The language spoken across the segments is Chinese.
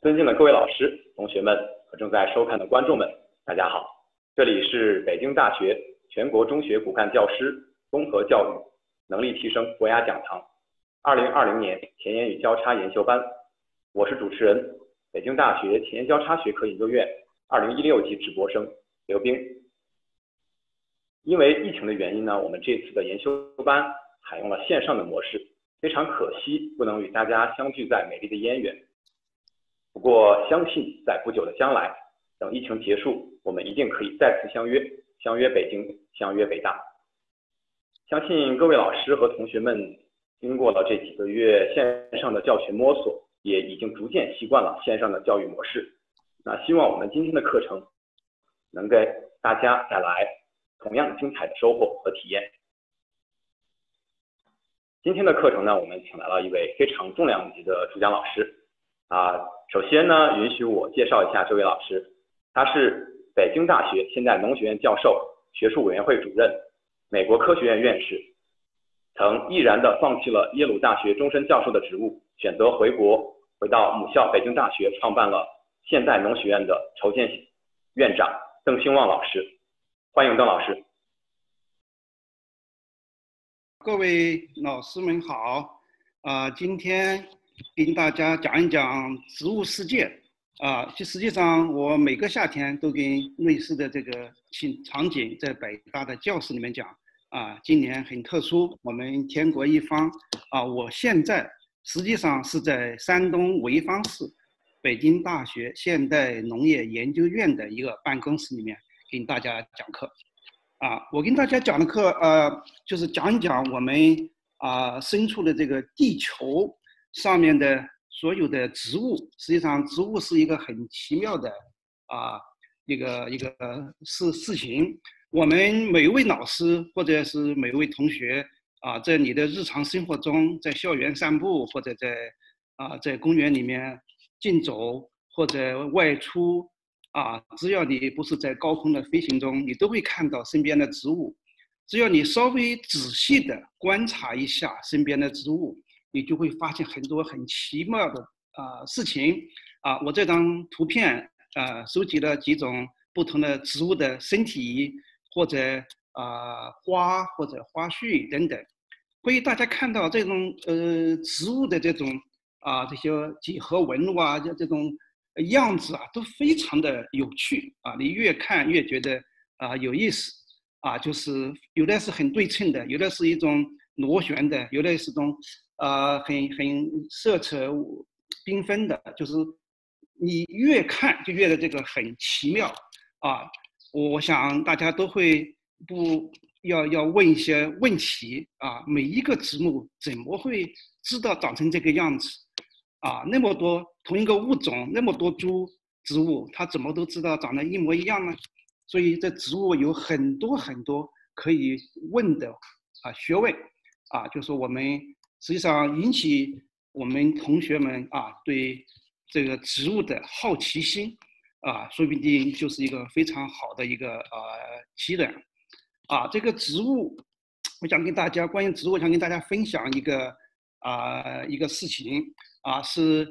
尊敬的各位老师、同学们和正在收看的观众们，大家好！这里是北京大学全国中学骨干教师综合教育能力提升国家讲堂2020年前沿与交叉研修班，我是主持人，北京大学前沿交叉学科研究院2016级直播生刘冰。因为疫情的原因呢，我们这次的研修班采用了线上的模式，非常可惜不能与大家相聚在美丽的燕园。不过，相信在不久的将来，等疫情结束，我们一定可以再次相约，相约北京，相约北大。相信各位老师和同学们经过了这几个月线上的教学摸索，也已经逐渐习惯了线上的教育模式。那希望我们今天的课程能给大家带来同样精彩的收获和体验。今天的课程呢，我们请来了一位非常重量级的主讲老师。首先呢，允许我介绍一下这位老师，他是北京大学现代农学院教授、学术委员会主任、美国科学院院士，曾毅然地放弃了耶鲁大学终身教授的职务，选择回国，回到母校北京大学，创办了现代农学院的筹建院长邓兴旺老师。欢迎邓老师。 各位老师们好，今天跟大家讲一讲植物世界。实际上我每个夏天都跟类似的这个场景在北大的教室里面讲。今年很特殊，我们天国一方。我现在实际上是在山东潍坊市北京大学现代农业研究院的一个办公室里面跟大家讲课。我跟大家讲的课，就是讲一讲我们身处的这个地球上面的所有的植物。实际上，植物是一个很奇妙的一个事情。我们每一位老师或者是每一位同学在你的日常生活中，在校园散步，或者在公园里面竞走或者外出。只要你不是在高空的飞行中，你都会看到身边的植物。只要你稍微仔细的观察一下身边的植物，你就会发现很多很奇妙的事情。我这张图片收集了几种不同的植物的身体，或者花或者花絮等等，会大家看到这种植物的这种这些几何纹路这种样子都非常的有趣你越看越觉得有意思就是有的是很对称的，有的是一种螺旋的，有的是一种很色彩缤纷的，就是你越看就觉得这个很奇妙我想大家都会要问一些问题每一个植物怎么会知道长成这个样子那么多同一个物种，那么多株植物，它怎么都知道长得一模一样呢？所以这植物有很多很多可以问的学问就是我们实际上引起我们同学们对这个植物的好奇心说不定就是一个非常好的一个起点这个植物，我想跟大家关于植物，我想跟大家分享一个事情是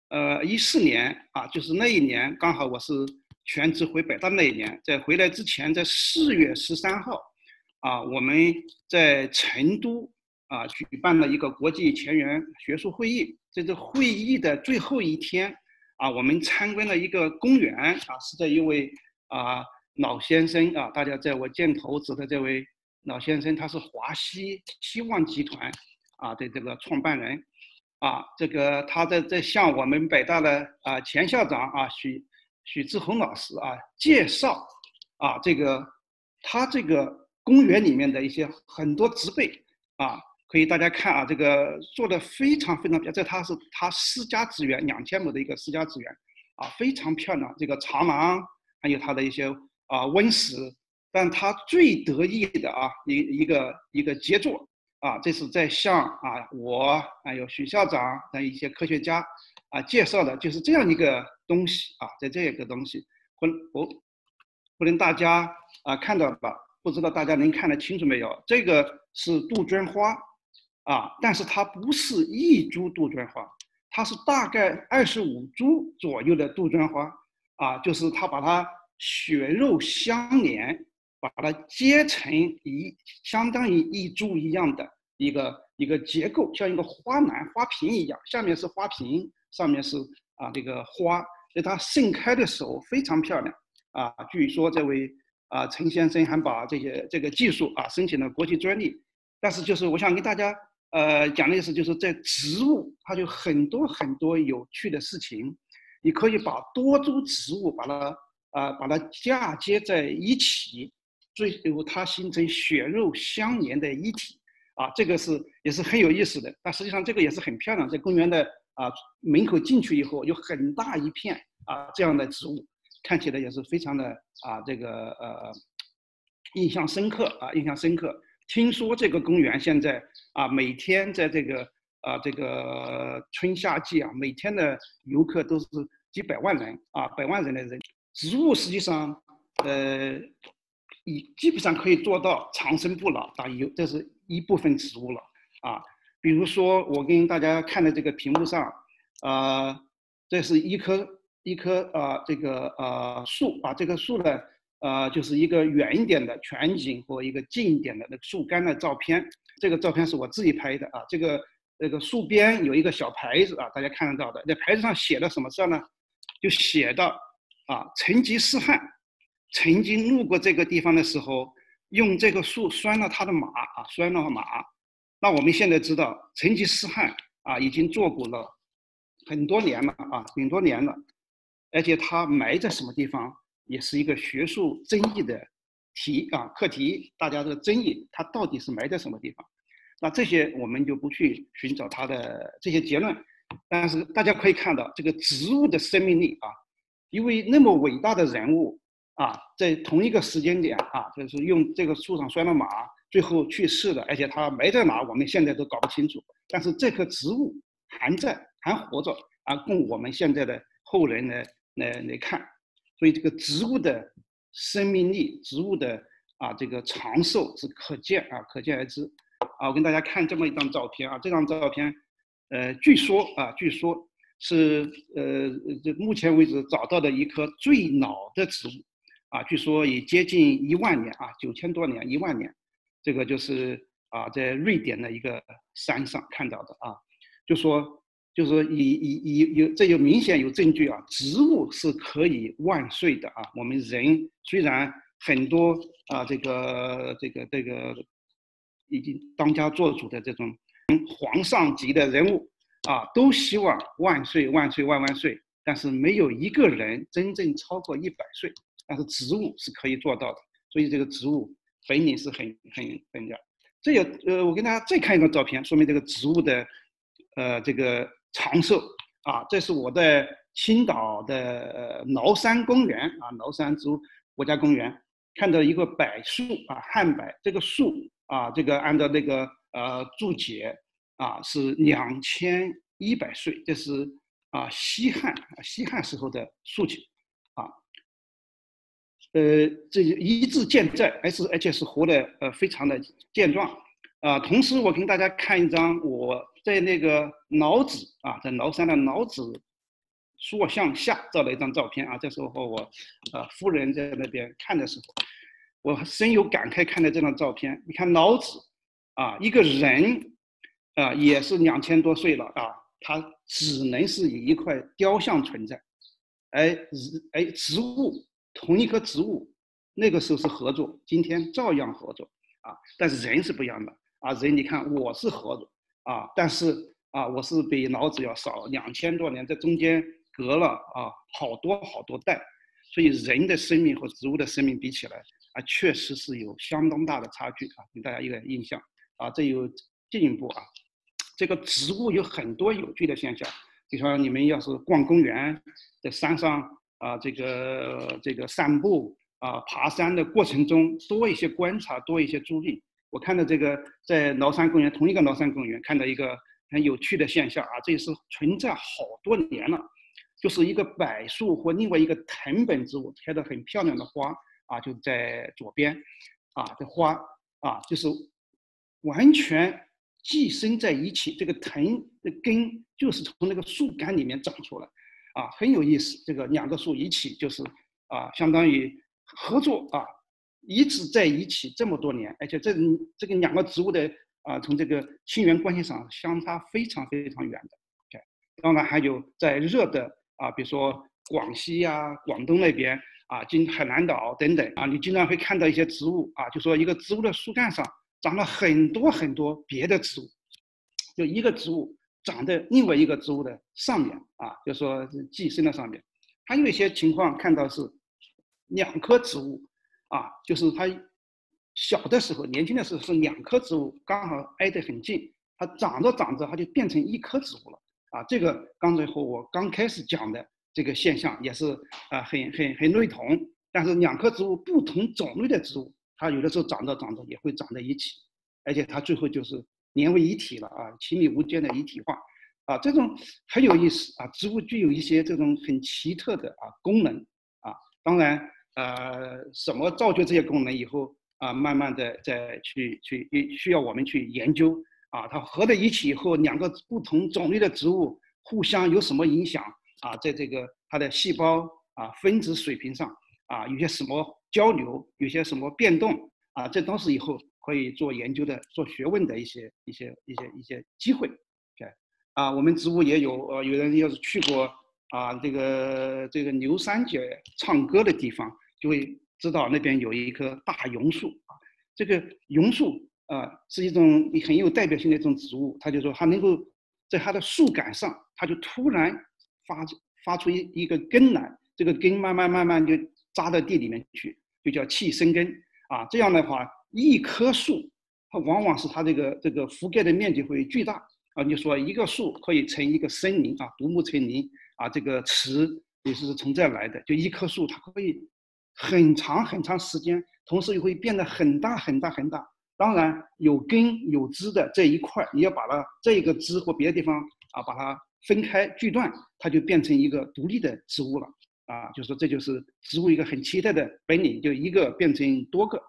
14年就是那一年刚好我是全职回北大那一年，在回来之前，在4月13号我们在成都举办了一个国际前沿学术会议。在这会议的最后一天我们参观了一个公园是在一位老先生大家在我箭头指的这位老先生，他是华西希望集团的这个创办人这个他在向我们北大的前校长许志宏老师介绍他这个公园里面的一些很多植被可以大家看这个做的非常非常漂亮，这是他私家植园2000亩的一个私家植园非常漂亮。这个长廊还有他的一些温室，但他最得意的一个杰作这是在向我还有许校长的一些科学家介绍的，就是这样一个东西在这个东西，不能大家看到吧？不知道大家能看得清楚没有？这个是杜鹃花但是它不是一株杜鹃花， 它是大概25株左右的杜鹃花啊，就是它把它血肉相连，把它结成相当于一株一样的一个结构，像一个花篮、花瓶一样，下面是花瓶，上面是这个花，所以它盛开的时候非常漂亮啊。据说这位陈先生还把这个技术申请了国际专利。但是就是我想跟大家讲的意思，就是在植物它有很多有趣的事情，你可以把多株植物把它嫁接在一起，最后它形成血肉相连的一体这个也是很有意思的。但实际上这个也是很漂亮，在公园的门口进去以后有很大一片这样的植物，看起来也是非常的这个印象深刻。听说这个公园现在每天在这个春夏季每天的游客都是几百万人百万人的人。植物实际上基本上可以做到长生不老这是一部分植物了比如说我跟大家看的这个屏幕上这是一棵这个树这个树呢就是一个远一点的全景或一个近一点的那个树干的照片。这个照片是我自己拍的这个树边有一个小牌子大家看得到的。那牌子上写的什么字呢？就写的成吉思汗曾经路过这个地方的时候，用这个树拴了他的马拴了马。那我们现在知道，成吉思汗已经做过了很多年了而且他埋在什么地方也是一个学术争议的课题，大家的争议，他到底是埋在什么地方？那这些我们就不去寻找他的这些结论，但是大家可以看到这个植物的生命力因为那么伟大的人物在同一个时间点就是用这个树上拴了马，最后去世的，而且他埋在哪我们现在都搞不清楚，但是这棵植物还活着供我们现在的后人来看。所以这个植物的生命力，植物的这个长寿是可见而知我跟大家看这么一张照片这张照片据说是目前为止找到的一棵最老的植物据说也接近1万年9000多年1万年。这个就是在瑞典的一个山上看到的就是说这有明显有证据植物是可以万岁的我们人虽然很多这个已经当家做主的这种皇上级的人物都希望万岁万岁万万岁，但是没有一个人真正超过100岁，但是植物是可以做到的。所以这个植物本领是很的。这也我跟大家再看一张照片，说明这个植物的这个长寿这是我在青岛的崂山公园崂山植物国家公园看到一个柏树汉柏，这个树这个按照那个注解是2100岁，这是西汉时候的树体这一字健在，而且是活得非常的健壮同时我跟大家看一张我在那个老子在崂山的老子塑像下照了一张照片这时候我夫人在那边看的时候，我深有感慨看到这张照片。你看老子一个人也是2000多岁了他只能是以一块雕像存在，而植物同一棵植物那个时候是合作，今天照样合作但是人是不一样的人你看我是合作但是我是比老子要少2000多年，这中间隔了好多代，所以人的生命和植物的生命比起来确实是有相当大的差距给大家一个印象这有进一步这个植物有很多有趣的现象，比如说你们要是逛公园，在山上这个散步爬山的过程中多一些观察，多一些注意。我看到这个在崂山公园，同一个崂山公园看到一个很有趣的现象这也是存在好多年了，就是一个柏树或另外一个藤本植物开得很漂亮的花就在左边这花就是完全寄生在一起，这个藤的根就是从那个树干里面长出来，很有意思。这个两个树一起就是相当于合作一直在一起这么多年，而且这个两个植物的从这个亲缘关系上相差非常非常远的。当然还有在热的比如说广西广东那边海南岛等等你经常会看到一些植物就说一个植物的树干上长了很多很多别的植物，就一个植物长在另外一个植物的上面就说寄生的上面。还有一些情况看到是两棵植物就是它小的时候年轻的时候是两棵植物刚好挨得很近，它长着长着它就变成一棵植物了这个刚才和我刚开始讲的这个现象也是很类同。但是两棵植物不同种类的植物，它有的时候长着长着也会长在一起，而且它最后就是连为一体了亲密无间的一体化这种很有意思植物具有一些这种很奇特的功能当然什么造就这些功能以后慢慢的再去需要我们去研究它合在一起以后，两个不同种类的植物互相有什么影响在这个它的细胞分子水平上有些什么交流，有些什么变动这都是以后可以做研究的、做学问的一些机会。我们植物也有人要是去过这个牛三姐唱歌的地方，就会知道那边有一棵大榕树这个榕树是一种很有代表性的一种植物，它就说它能够在它的树干上，它就突然发出一个根来，这个根慢慢就扎到地里面去，就叫气生根这样的话，一棵树它往往是它这个覆盖的面积会巨大你说一个树可以成一个森林独木成林这个词也是从这儿来的，就一棵树它可以很长很长时间，同时又会变得很大很大很大。当然有根有枝的这一块，你要把它这一个枝或别的地方把它分开锯断，它就变成一个独立的植物了就是说这就是植物一个很奇特的本领，就一个变成多个。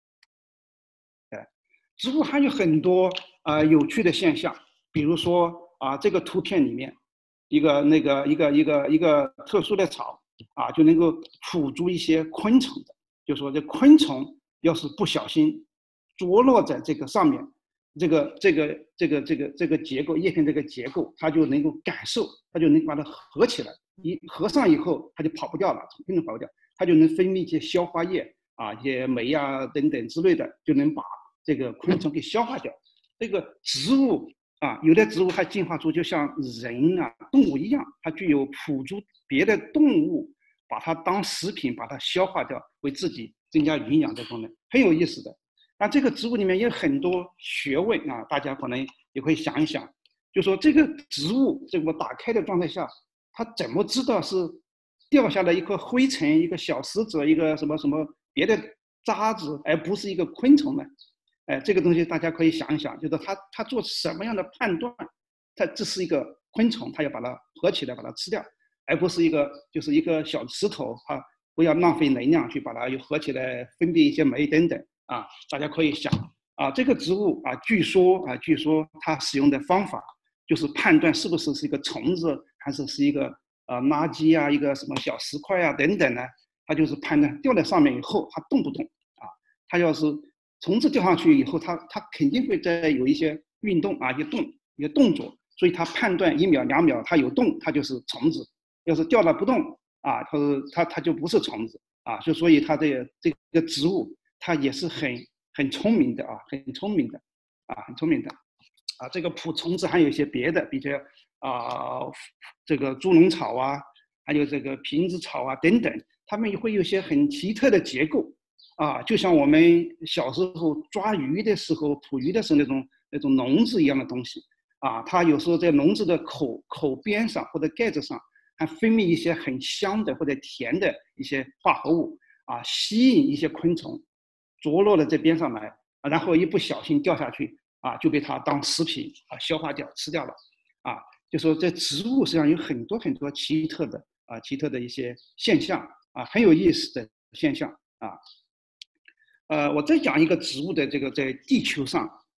植物还有很多有趣的现象，比如说这个图片里面一个特殊的草就能够辅助一些昆虫的，就说这昆虫要是不小心着落在这个上面，这个结构叶片这个结构，它就能够感受，它就能把它合起来，一合上以后它就跑不掉了，昆虫跑不掉，它就能分泌一些消化液一些酶等等之类的，就能把这个昆虫给消化掉。这个植物有的植物还进化出就像人动物一样，它具有辅助别的动物把它当食品，把它消化掉，为自己增加营养的功能，很有意思的。那这个植物里面有很多学问大家可能也会想一想，就说这个植物这个打开的状态下，它怎么知道是掉下来一颗灰尘、一个小石子、一个什么别的渣子，而不是一个昆虫呢？这个东西大家可以想一想，就是它做什么样的判断？它这是一个昆虫，它要把它合起来，把它吃掉，而不是一个小石头不要浪费能量去把它又合起来，分泌一些酶等等大家可以想这个植物据说它使用的方法就是判断是不是一个虫子，还是一个垃圾一个什么小石块等等呢？它就是判断掉在上面以后它动不动它要是虫子掉上去以后，它肯定会再有一些运动一些动作，所以它判断1秒2秒它有动，它就是虫子；要是掉了不动它就不是虫子所以它这个植物它也是很聪明的很聪明的很聪明的这个捕虫子还有一些别的，比如这个猪笼草还有这个瓶子草等等，它们也会有一些很奇特的结构就像我们小时候抓鱼的时候、捕鱼的时候那种笼子一样的东西它有时候在笼子的口边上或者盖子上还分泌一些很香的或者甜的一些化合物吸引一些昆虫着落到这边上来然后一不小心掉下去就被它当食品消化掉、吃掉了就说这植物实际上有很多很多奇特的一些现象很有意思的现象我再讲一个植物的这个在地球上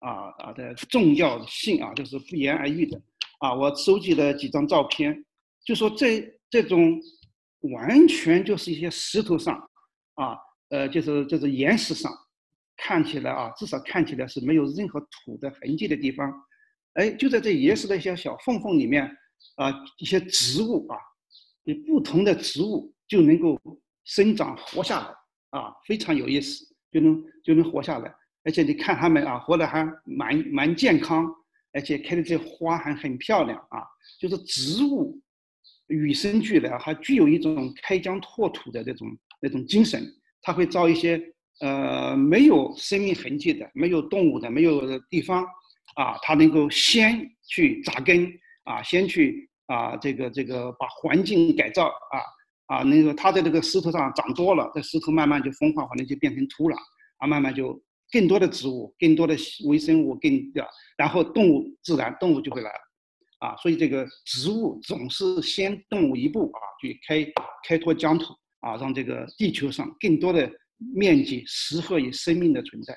的重要性啊，这是不言而喻的啊。我收集了几张照片，就说这种完全就是一些石头上啊，就是岩石上看起来啊，至少看起来是没有任何土的痕迹的地方，哎，就在这岩石的一些小缝缝里面啊，一些植物啊，不同的植物就能够生长活下来啊，非常有意思，就能活下来。而且你看它们啊，活得还蛮健康，而且开的这花还很漂亮啊。就是植物与生俱来，还具有一种开疆拓土的那种精神。它会造一些没有生命痕迹的、没有动物的、没有的地方啊，它能够先去扎根啊，先去这个把环境改造那个它在这个石头上长多了，这石头慢慢就风化，可能就变成土壤啊，慢慢就更多的植物、更多的微生物，然后自然动物就会来了啊，所以这个植物总是先动物一步啊，去开拓疆土啊，让这个地球上更多的面积适合于生命的存在。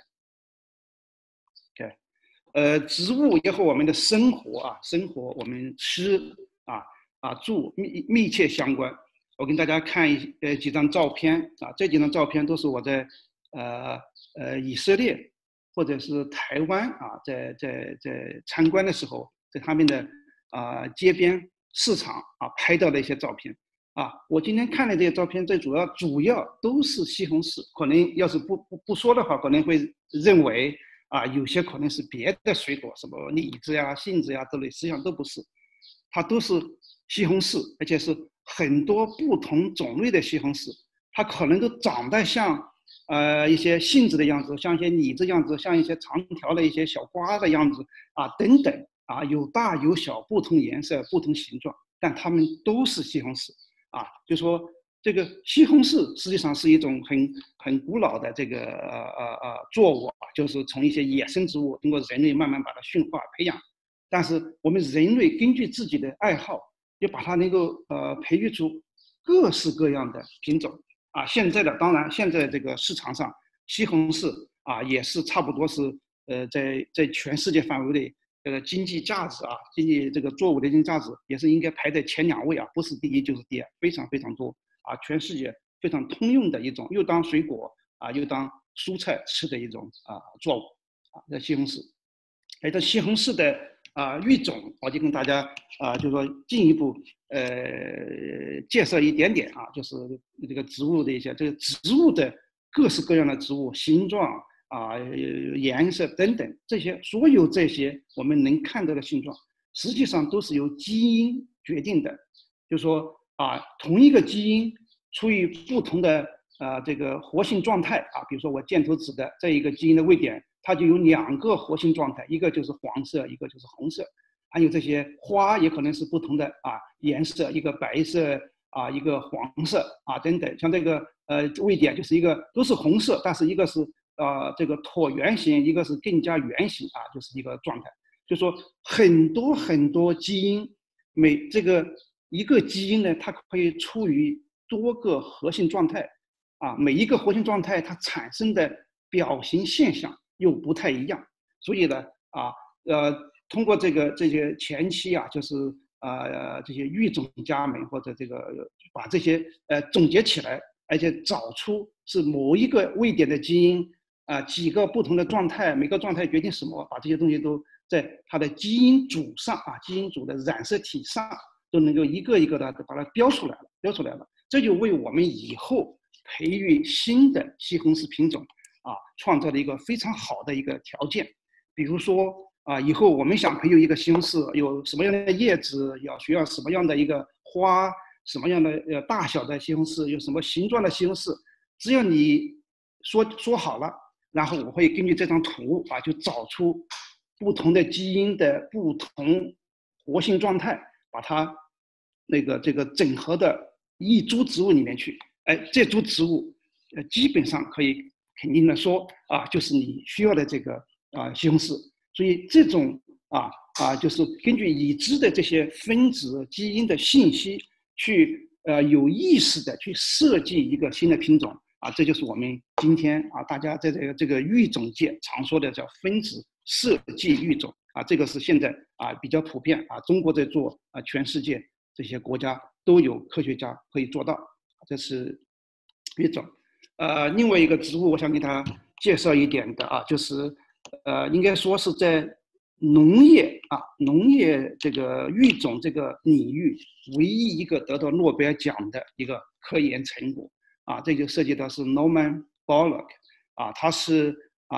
植物也和我们的生活我们吃住密切相关。我跟大家看几张照片啊，这几张照片都是我在以色列或者是台湾啊，在参观的时候，在他们的街边市场拍到的一些照片啊。我今天看的这些照片，这主要都是西红柿。可能要是不说的话，可能会认为有些可能是别的水果，什么李子呀、杏子呀之类，实际上都不是，它都是西红柿，而且是很多不同种类的西红柿，它可能都长得像一些杏子的样子，像一些李子样子，像一些长条的一些小瓜的样子等等有大有小，不同颜色、不同形状，但它们都是西红柿就说这个西红柿实际上是一种很古老的这个作物就是从一些野生植物通过人类慢慢把它驯化培养，但是我们人类根据自己的爱好，就把它能够培育出各式各样的品种当然现在这个市场上西红柿也是差不多是在全世界范围内经济价值经济这个作物的经济价值也是应该排在前2位不是第一就是第二，非常非常多全世界非常通用的一种，又当水果又当蔬菜吃的一种作物这西红柿。这西红柿的育种，我就跟大家就是说进一步介绍一点点就是这个植物的一些这个植物的各式各样的植物形状颜色等等，所有这些我们能看到的形状，实际上都是由基因决定的。就是说同一个基因处于不同的这个活性状态比如说我箭头指的这一个基因的位点，它就有2个活性状态，一个就是黄色，一个就是红色。还有这些花也可能是不同的颜色，一个白色一个黄色等等。像这个位点就是一个都是红色，但是一个是这个椭圆形，一个是更加圆形就是一个状态。就说很多很多基因，这个一个基因呢，它可以处于多个活性状态每一个活性状态它产生的表型现象又不太一样，所以呢通过这些前期就是这些育种家们或者这个把这些总结起来，而且找出是某一个位点的基因几个不同的状态，每个状态决定什么，把这些东西都在它的基因组上基因组的染色体上都能够一个一个的把它标出来了，这就为我们以后培育新的西红柿品种创造了一个非常好的一个条件。比如说以后我们想培育一个西红柿，有什么样的叶子，需要什么样的一个花，什么样的大小的西红柿，有什么形状的西红柿，只要你说好了，然后我会根据这张图就找出不同的基因的不同活性状态，把它这个整合的一株植物里面去。这株植物基本上可以肯定的说就是你需要的这个西红柿。所以这种就是根据已知的这些分子基因的信息去有意识的去设计一个新的品种这就是我们今天大家在这个育种界常说的叫分子设计育种啊，这个是现在比较普遍啊，中国在做啊，全世界这些国家都有科学家可以做到，这是一种。另外一个植物，我想给大家介绍一点的啊，就是应该说是在农业这个育种这个领域唯一一个得到诺贝尔奖的一个科研成果啊，这就涉及到是 Norman Borlaug 啊，他是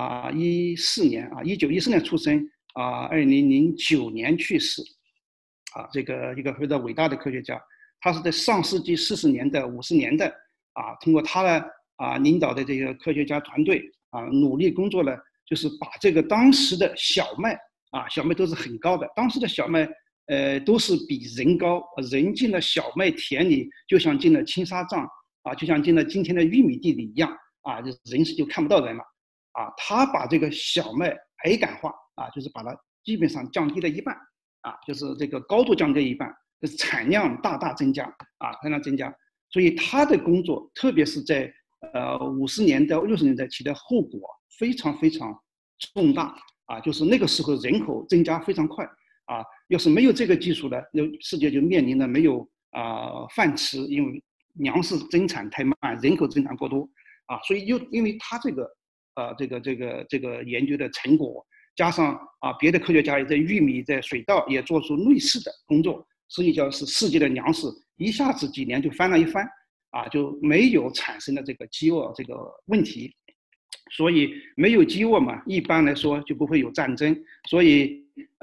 1914年出生2009年去世啊，这个一个非常伟大的科学家，他是在上世纪40年代、50年代啊，通过他的领导的这个科学家团队努力工作呢，就是把这个当时的小麦小麦都是很高的，当时的小麦都是比人高，人进了小麦田里就像进了青纱帐就像进了今天的玉米地里一样人就看不到人了他把这个小麦矮杆化就是把它基本上降低了一半就是这个高度降低一半，就是产量大大增加产量增加，所以他的工作特别是在50年代、60年代起的后果非常非常重大就是那个时候人口增加非常快要是没有这个技术呢，世界就面临了没有饭吃，因为粮食增产太慢，人口增长过多所以因为他这个研究的成果，加上别的科学家也在玉米、在水稻也做出类似的工作，实际上是世界的粮食一下子几年就翻了一番就没有产生了这个饥饿这个问题。所以没有饥饿嘛，一般来说就不会有战争。所以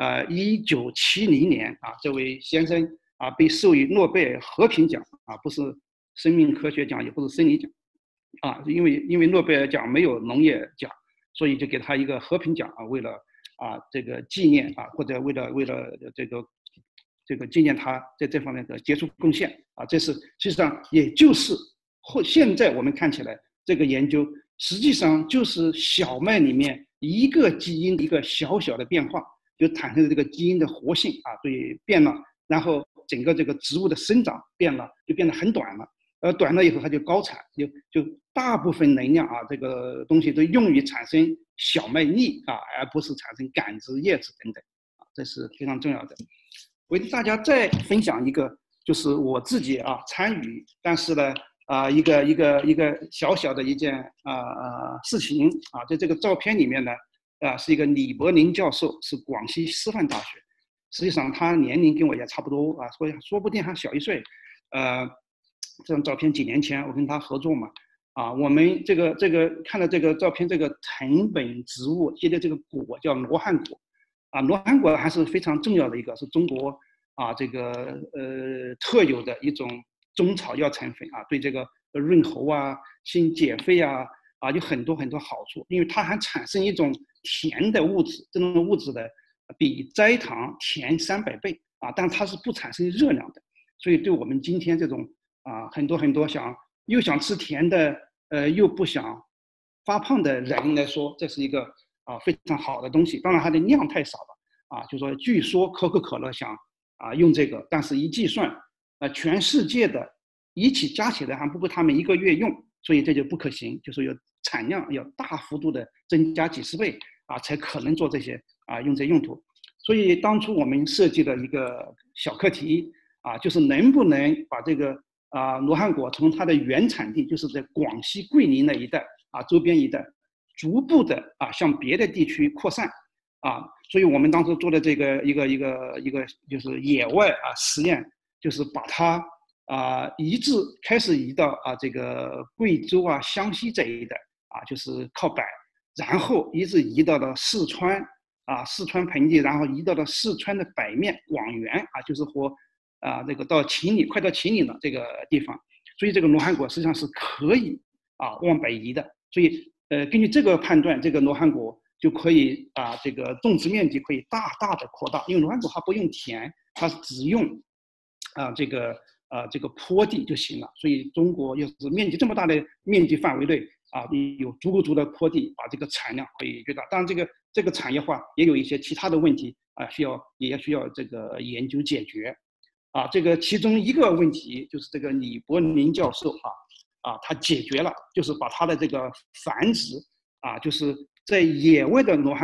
1970年这位先生被授予诺贝尔和平奖不是生命科学奖，也不是生理奖因为诺贝尔奖没有农业奖，所以就给他一个和平奖为了这个纪念或者为了这个纪念他在这方面的杰出贡献这是实际上也就是现在我们看起来这个研究实际上就是小麦里面一个基因的一个小小的变化，就产生了这个基因的活性所以变了，然后整个这个植物的生长变了，就变得很短了，短了以后它就高产，就大部分能量这个东西都用于产生小麦粒而不是产生杆子、叶子等等这是非常重要的。我给大家再分享一个，就是我自己参与，但是呢一个小小的一件事情在这个照片里面呢是一个李伯宁教授，是广西师范大学，实际上他年龄跟我也差不多说不定还小1岁。这张照片几年前我跟他合作嘛我们这个看到这个照片，这个藤本植物结的这个果叫罗汉果罗汉果还是非常重要的一个，是中国这个特有的一种中草药成分对这个润喉心解肺有很多很多好处，因为它还产生一种甜的物质，这种物质的比蔗糖甜300倍但它是不产生热量的，所以对我们今天这种很多又想吃甜的又不想发胖的人来说，这是一个非常好的东西。当然它的量太少了就说据说可口可乐想用这个，但是一计算全世界的一起加起来还不够他们1个月用，所以这就不可行，就是有产量要大幅度的增加几10倍才可能做这些用这用途。所以当初我们设计了一个小课题就是能不能把这个罗汉果从它的原产地，就是在广西桂林那一带周边一带，逐步的向别的地区扩散所以我们当时做的这个一个就是野外实验，就是把它开始移到这个贵州湘西这一带就是靠北，然后一直移到了四川四川盆地，然后移到了四川的北面广元就是和这个到秦岭，快到秦岭了这个地方，所以这个罗汉果实际上是可以往北移的，所以根据这个判断，这个罗汉果就可以这个种植面积可以大大的扩大，因为罗汉果它不用田，它只用这个坡地就行了，所以中国要是面积这么大的面积范围内有足够的坡地，把这个产量可以越大。当然这个产业化也有一些其他的问题也需要这个研究解决这个其中一个问题就是这个李伯宁教授他解决了，就是把他的这个繁殖就是在野外的罗汉果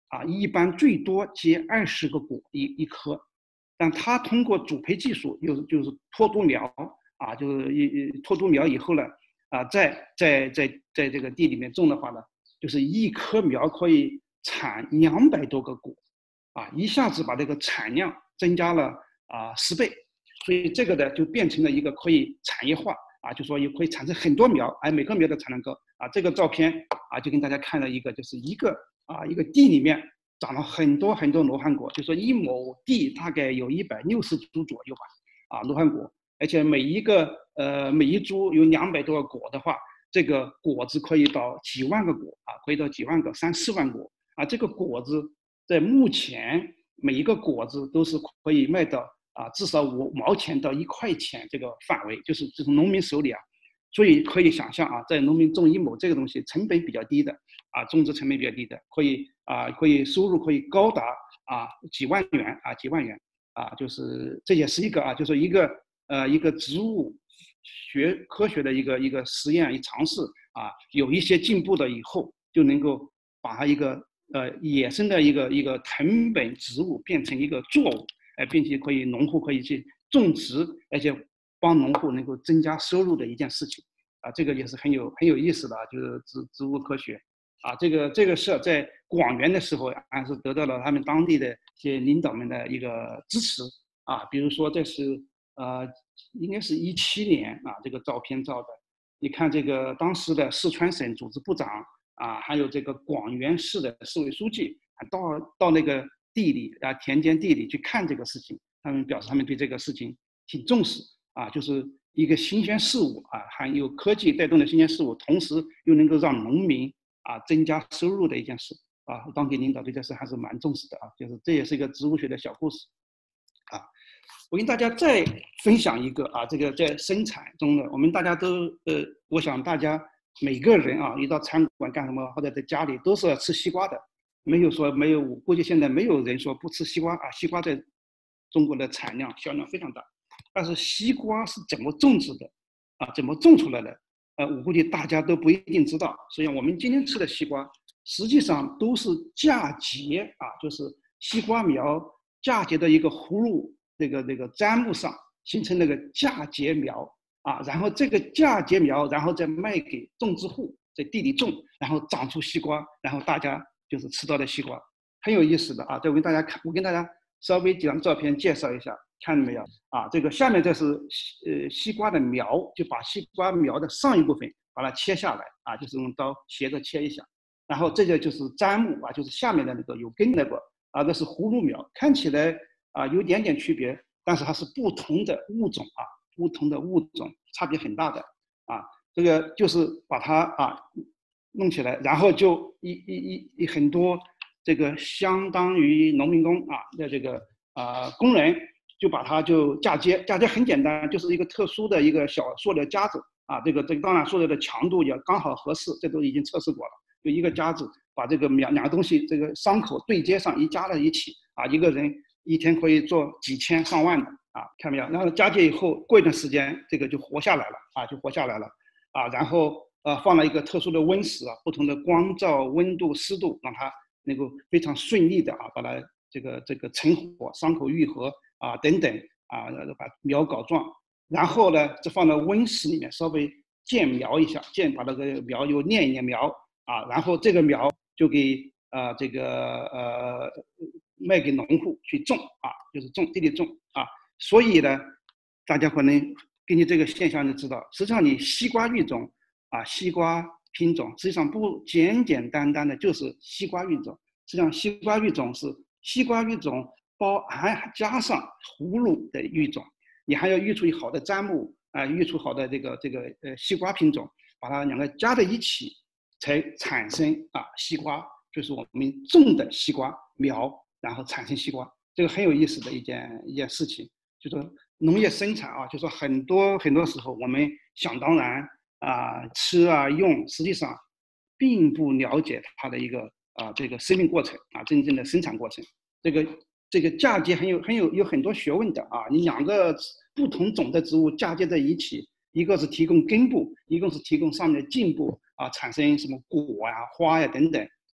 一般最多结20个果一棵，但它通过主培技术，就是脱毒苗就是脱毒苗以后呢，在这个地里面种的话呢，就是一棵苗可以产200多个果，一下子把这个产量增加了10倍，所以这个呢就变成了一个可以产业化就说也可以产生很多苗，每个苗的产量高这个照片就跟大家看了一个，就是一个地里面长了很多很多罗汉果，就说一亩地大概有160株左右吧罗汉果，而且每一株有200多个果的话，这个果子可以到几万个果可以到几万个3、4万果这个果子在目前每一个果子都是可以卖到至少5毛钱到1块钱这个范围，就是农民手里所以可以想象在农民种1亩这个东西成本比较低的种植成本比较低的，可以收入可以高达几万元就是这也是一个就是一个植物科学的一个实验尝试有一些进步的以后，就能够把它一个野生的一个藤本植物变成一个作物，并且农户可以去种植，而且帮农户能够增加收入的一件事情这个也是很有意思的就是植物科学这个事在广元的时候是得到了他们当地的一些领导们的一个支持比如说这是应该是17年这个照片照的，你看这个当时的四川省组织部长还有这个广元市的市委书记到那个地里田间地里去看这个事情，他们表示他们对这个事情挺重视就是一个新鲜事物还有科技带动的新鲜事物，同时又能够让农民增加收入的一件事当地领导对这事还是蛮重视的就是这也是一个植物学的小故事我跟大家再分享一个这个在生产中的，我们大家都我想大家每个人一到餐馆干什么或者在家里都是要吃西瓜的，我估计现在没有人说不吃西瓜西瓜在中国的产量销量非常大，但是西瓜是怎么种植的怎么种出来的我估计大家都不一定知道，所以我们今天吃的西瓜实际上都是嫁结就是西瓜苗嫁结的一个葫芦那个砧木上形成那个嫁结苗然后这个嫁结苗然后再卖给种植户在地里种，然后长出西瓜，然后大家就是吃到的西瓜，很有意思的这我跟大家稍微几张照片介绍一下，看到没有这个下面这是西瓜的苗，就把西瓜苗的上一部分把它切下来就是用刀斜着切一下，然后这个就是砧木就是下面的那个有根那个那是葫芦苗，看起来有点点区别，但是它是不同的物种不同的物种差别很大的这个就是把它弄起来，然后就很多这个相当于农民工的这个工人就把它就嫁接很简单，就是一个特殊的一个小塑料夹子这个当然塑料的强度也刚好合适，这都已经测试过了，就一个夹子把这个两个东西这个伤口对接上一夹在一起一个人一天可以做几千上万的看到没有？然后嫁接以后过一段时间这个就活下来了然后放了一个特殊的温室不同的光照、温度、湿度，让它能够非常顺利的把它这个成活、伤口愈合等等把苗搞壮，然后呢就放到温室里面稍微间苗一下，把那个苗又练一练苗然后这个苗就给这个卖给农户去种就是地里种所以呢大家可能根据这个现象就知道，实际上你西瓜育种西瓜品种实际上不简简单单的就是西瓜育种，实际上西瓜育种是西瓜育种还加上葫芦的育种，你还要育出好的砧木育出好的这个西瓜品种，把它两个加在一起才产生西瓜，就是我们种的西瓜苗，然后产生西瓜，这个很有意思的一件事情。就说农业生产就说很多时候我们想当然吃用，实际上并不了解它的一个这个生命过程真正的生产过程。这个嫁接有很多学问的你两个不同种的植物嫁接在一起，一个是提供根部，一个是提供上面的茎部产生什么果花等等。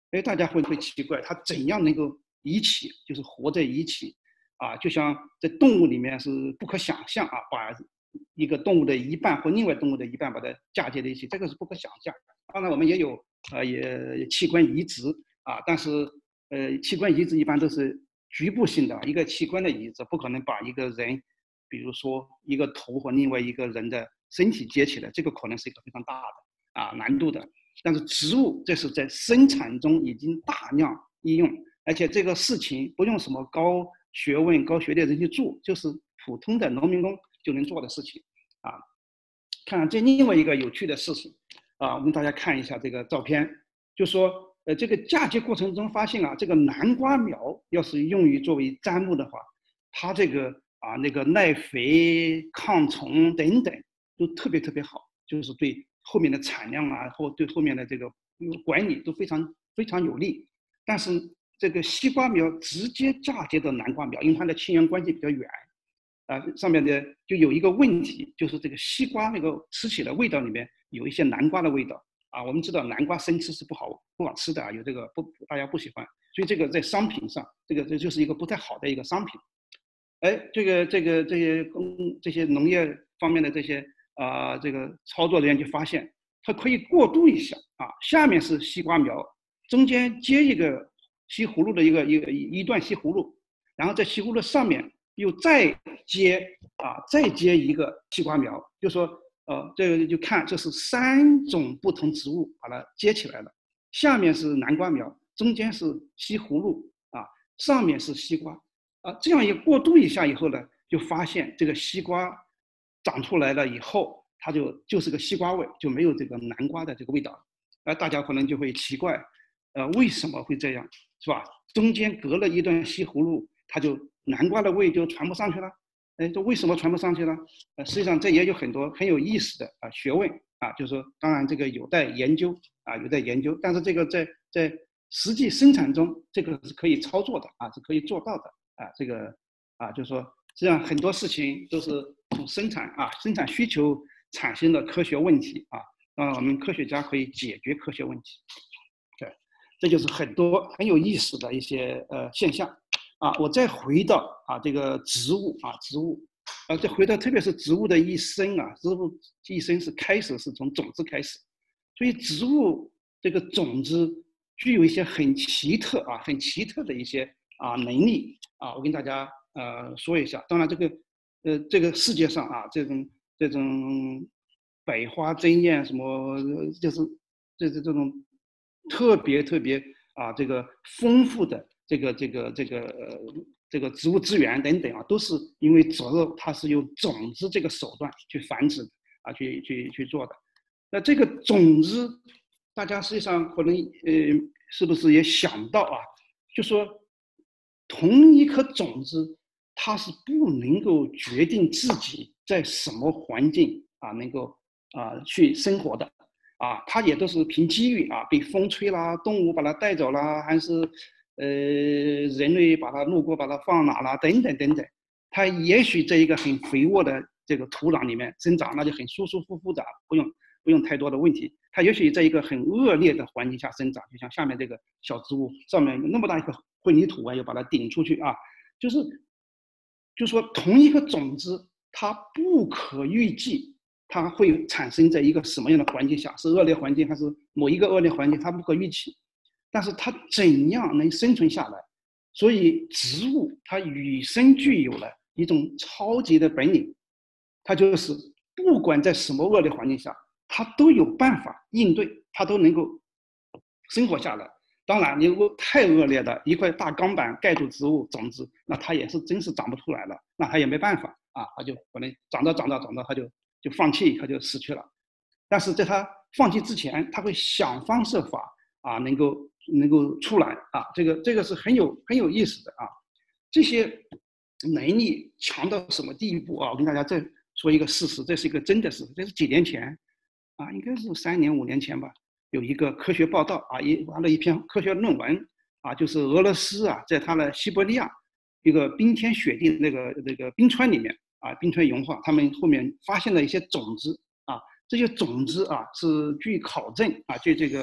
哎，大家会奇怪，它怎样能够一起，就是活在一起啊？就像在动物里面是不可想象啊，把一个动物的一半和另外动物的一半把它嫁接在一起，这个是不可想象。当然，我们也有也器官移植啊，但是器官移植一般都是局部性的，一个器官的移植不可能把一个人，比如说一个头和另外一个人的身体接起来，这个可能是一个非常大的难度的。但是植物这是在生产中已经大量应用，而且这个事情不用什么高学问、高学历的人去做，就是普通的农民工就能做的事情啊。看这另外一个有趣的事情啊，我们大家看一下这个照片，就说这个嫁接过程中发现啊，这个南瓜苗要是用于作为砧木的话，它这个那个耐肥、抗虫等等都特别好，就是对后面的产量或对后面的这个管理都非常有利。但是这个西瓜苗直接嫁接到南瓜苗，因为它的亲缘关系比较远，上面的就有一个问题，就是这个西瓜那个吃起来味道里面有一些南瓜的味道我们知道南瓜生吃是不好吃的有这个大家不喜欢，所以这个在商品上，这就是一个不太好的一个商品。哎，这些农业方面的这些这个操作人员就发现，它可以过渡一下下面是西瓜苗，中间接一个西葫芦的一段西葫芦，然后在西葫芦上面又再接一个西瓜苗，就说这个就看这是3种不同植物把它接起来了，下面是南瓜苗，中间是西葫芦上面是西瓜。这样一过渡一下以后呢，就发现这个西瓜长出来了以后，它就是个西瓜味，就没有这个南瓜的这个味道。大家可能就会奇怪，为什么会这样，是吧？中间隔了一段西葫芦，它就南瓜的味就传不上去了。这为什么传不上去呢？实际上这也有很多很有意思的学问就是说，当然这个有待研究有待研究，但是这个在实际生产中，这个是可以操作的是可以做到的。这个就是说，实际上很多事情都是从生产需求产生的科学问题让我们科学家可以解决科学问题。对，这就是很多很有意思的一些现象我再回到这个植物再回到特别是植物的一生植物一生是从种子开始，所以植物这个种子具有一些很奇特的一些能力我跟大家说一下。当然这个世界上这种百花争艳什么，就是这种特别这个丰富的这个植物资源等等都是因为植物它是用种子这个手段去繁殖去做的。那这个种子，大家实际上可能是不是也想到就说同一颗种子，它是不能够决定自己在什么环境能够去生活的它也都是凭机遇被风吹啦，动物把它带走啦，还是人类把它路过把它放哪啦，等等，它也许在一个很肥沃的这个土壤里面生长，那就很舒舒服服的，不用太多的问题。它也许在一个很恶劣的环境下生长，就像下面这个小植物，上面有那么大一个混凝土又把它顶出去就说同一个种子，它不可预计它会产生在一个什么样的环境下，是恶劣环境还是某一个恶劣环境，它不可预期。但是它怎样能生存下来？所以植物它与生俱有了一种超级的本领，它就是不管在什么恶劣环境下，它都有办法应对，它都能够生活下来。当然，你如果太恶劣的一块大钢板盖住植物种子，那它也是真是长不出来了，那它也没办法它就可能长到它就放弃，它就死去了。但是在它放弃之前，它会想方设法能够出来这个是很有意思的这些能力强到什么地步我跟大家再说一个事实，这是一个真的事实，这是几年前应该是3年5年前吧，有一个科学报道完了一篇科学论文就是俄罗斯在它的西伯利亚一个冰天雪地那个冰川里面冰川融化，他们后面发现了一些种子这些种子是据考证据这个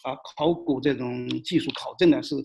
考古这种技术考证的是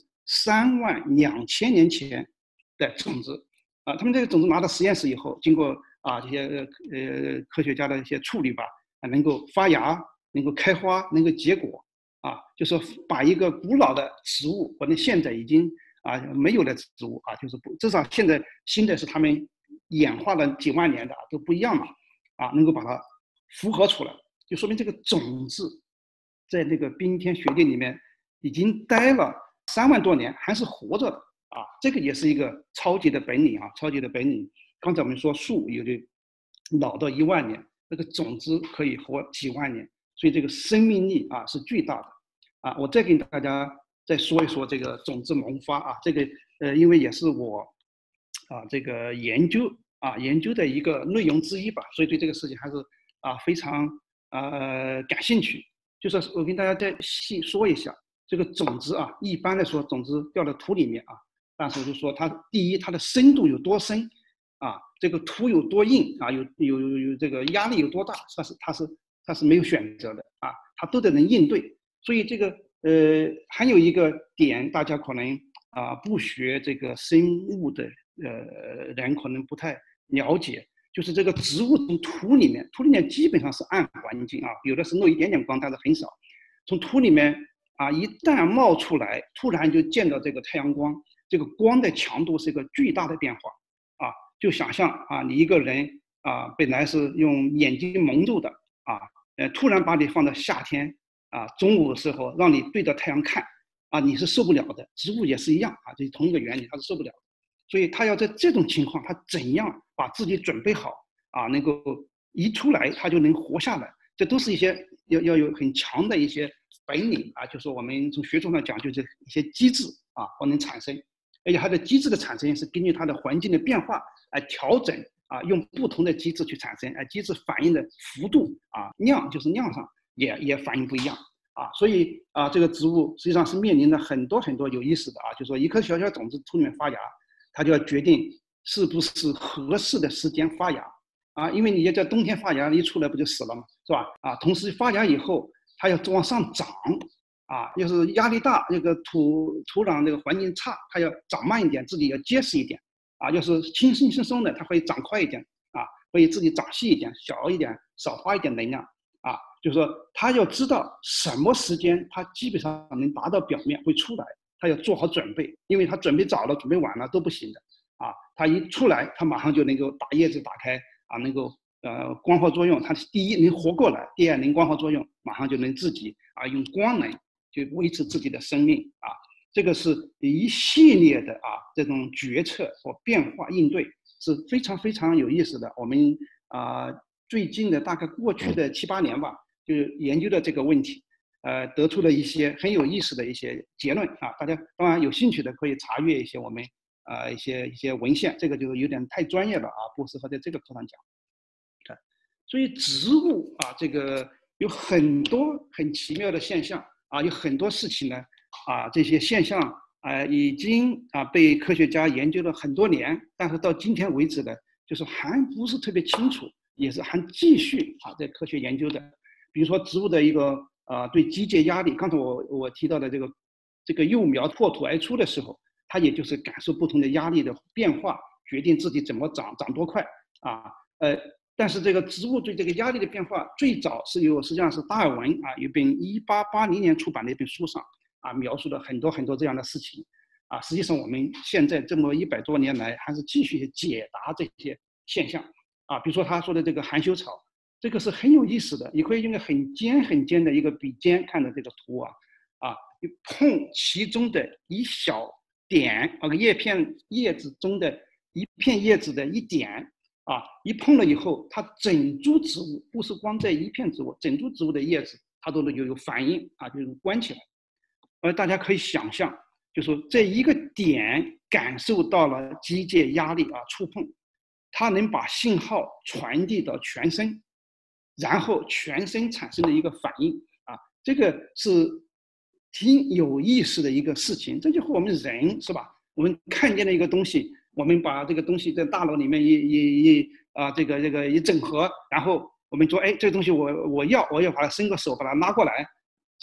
32000年前的种子他们这个种子拿到实验室以后，经过这些科学家的一些处理吧，能够发芽，能够开花，能够结果就是把一个古老的植物或者现在已经没有的植物就是至少现在新的是他们演化了几万年的都不一样了能够把它复合出来，就说明这个种子在那个冰天雪地里面已经待了3万多年，还是活着的这个也是一个超级的本领超级的本领。刚才我们说树有的老到1万年，那个种子可以活几万年，所以这个生命力是巨大的我再给大家再说一说这个种子萌发这个因为也是我这个研究的一个内容之一吧，所以对这个事情还是非常感兴趣。就是我跟大家再细说一下，这个种子一般来说种子掉到土里面但是就说它第一它的深度有多深这个土有多硬有这个压力有多大，它是没有选择的它都得能应对。所以这个还有一个点，大家可能不学这个生物的人可能不太了解，就是这个植物从土里面基本上是暗环境有的是漏一点点光，但是很少。从土里面一旦冒出来，突然就见到这个太阳光，这个光的强度是一个巨大的变化就想象你一个人本来是用眼睛蒙住的突然把你放到夏天中午的时候让你对着太阳看你是受不了的。植物也是一样这是同一个原理，它是受不了的。所以它要在这种情况，它怎样把自己准备好能够一出来它就能活下来，这都是一些要有很强的一些本领就是我们从学术上讲，就是一些机制才能产生，而且它的机制的产生是根据它的环境的变化来调整用不同的机制去产生机制反应的幅度量就是量上也反应不一样所以这个植物实际上是面临着很多很多有意思的就是说一颗小小种子土里面发芽，它就要决定是不是合适的时间发芽因为你在冬天发芽一出来不就死了吗，是吧同时发芽以后它要往上涨要是压力大，那个土壤这个环境差，它要长慢一点，自己要结实一点要是轻轻松的，它会长快一点会自己长细一点，小一点，少花一点能量就是说它要知道什么时间它基本上能达到表面会出来，它要做好准备，因为它准备早了准备晚了都不行的它一出来它马上就能够把叶子打开能够光合作用，它第一能活过来，第二能光合作用，马上就能自己用光能就维持自己的生命这个是一系列的这种决策和变化应对是非常非常有意思的。我们最近的大概过去的7、8年吧，就是研究的这个问题得出了一些很有意思的一些结论大家当然有兴趣的可以查阅一些我们一些文献，这个就有点太专业了不适合在这个课上讲所以植物这个有很多很奇妙的现象有很多事情呢这些现象已经被科学家研究了很多年，但是到今天为止呢，就是还不是特别清楚，也是还继续在科学研究的。比如说植物的一个对机械压力，刚才我提到的这个幼苗破土而出的时候，它也就是感受不同的压力的变化，决定自己怎么长多快但是这个植物对这个压力的变化，最早实际上是达尔文有本1880年出版的一本书上描述了很多很多这样的事情实际上我们现在这么100多年来，还是继续解答这些现象比如说他说的这个含羞草，这个是很有意思的，你可以用个很尖的一个笔尖看的这个图碰其中的一小点叶子中的一片叶子的一点一碰了以后，它整株植物不是光这一片植物，整株植物的叶子它都能有反应就是关起来。而大家可以想象，就说这一个点感受到了机械压力触碰，它能把信号传递到全身，然后全身产生的一个反应这个是挺有意思的一个事情。这就和我们人是吧？我们看见了一个东西，我们把这个东西在大脑里面这个一整合，然后我们说，哎，这个东西我要把它伸个手把它拉过来，是吧？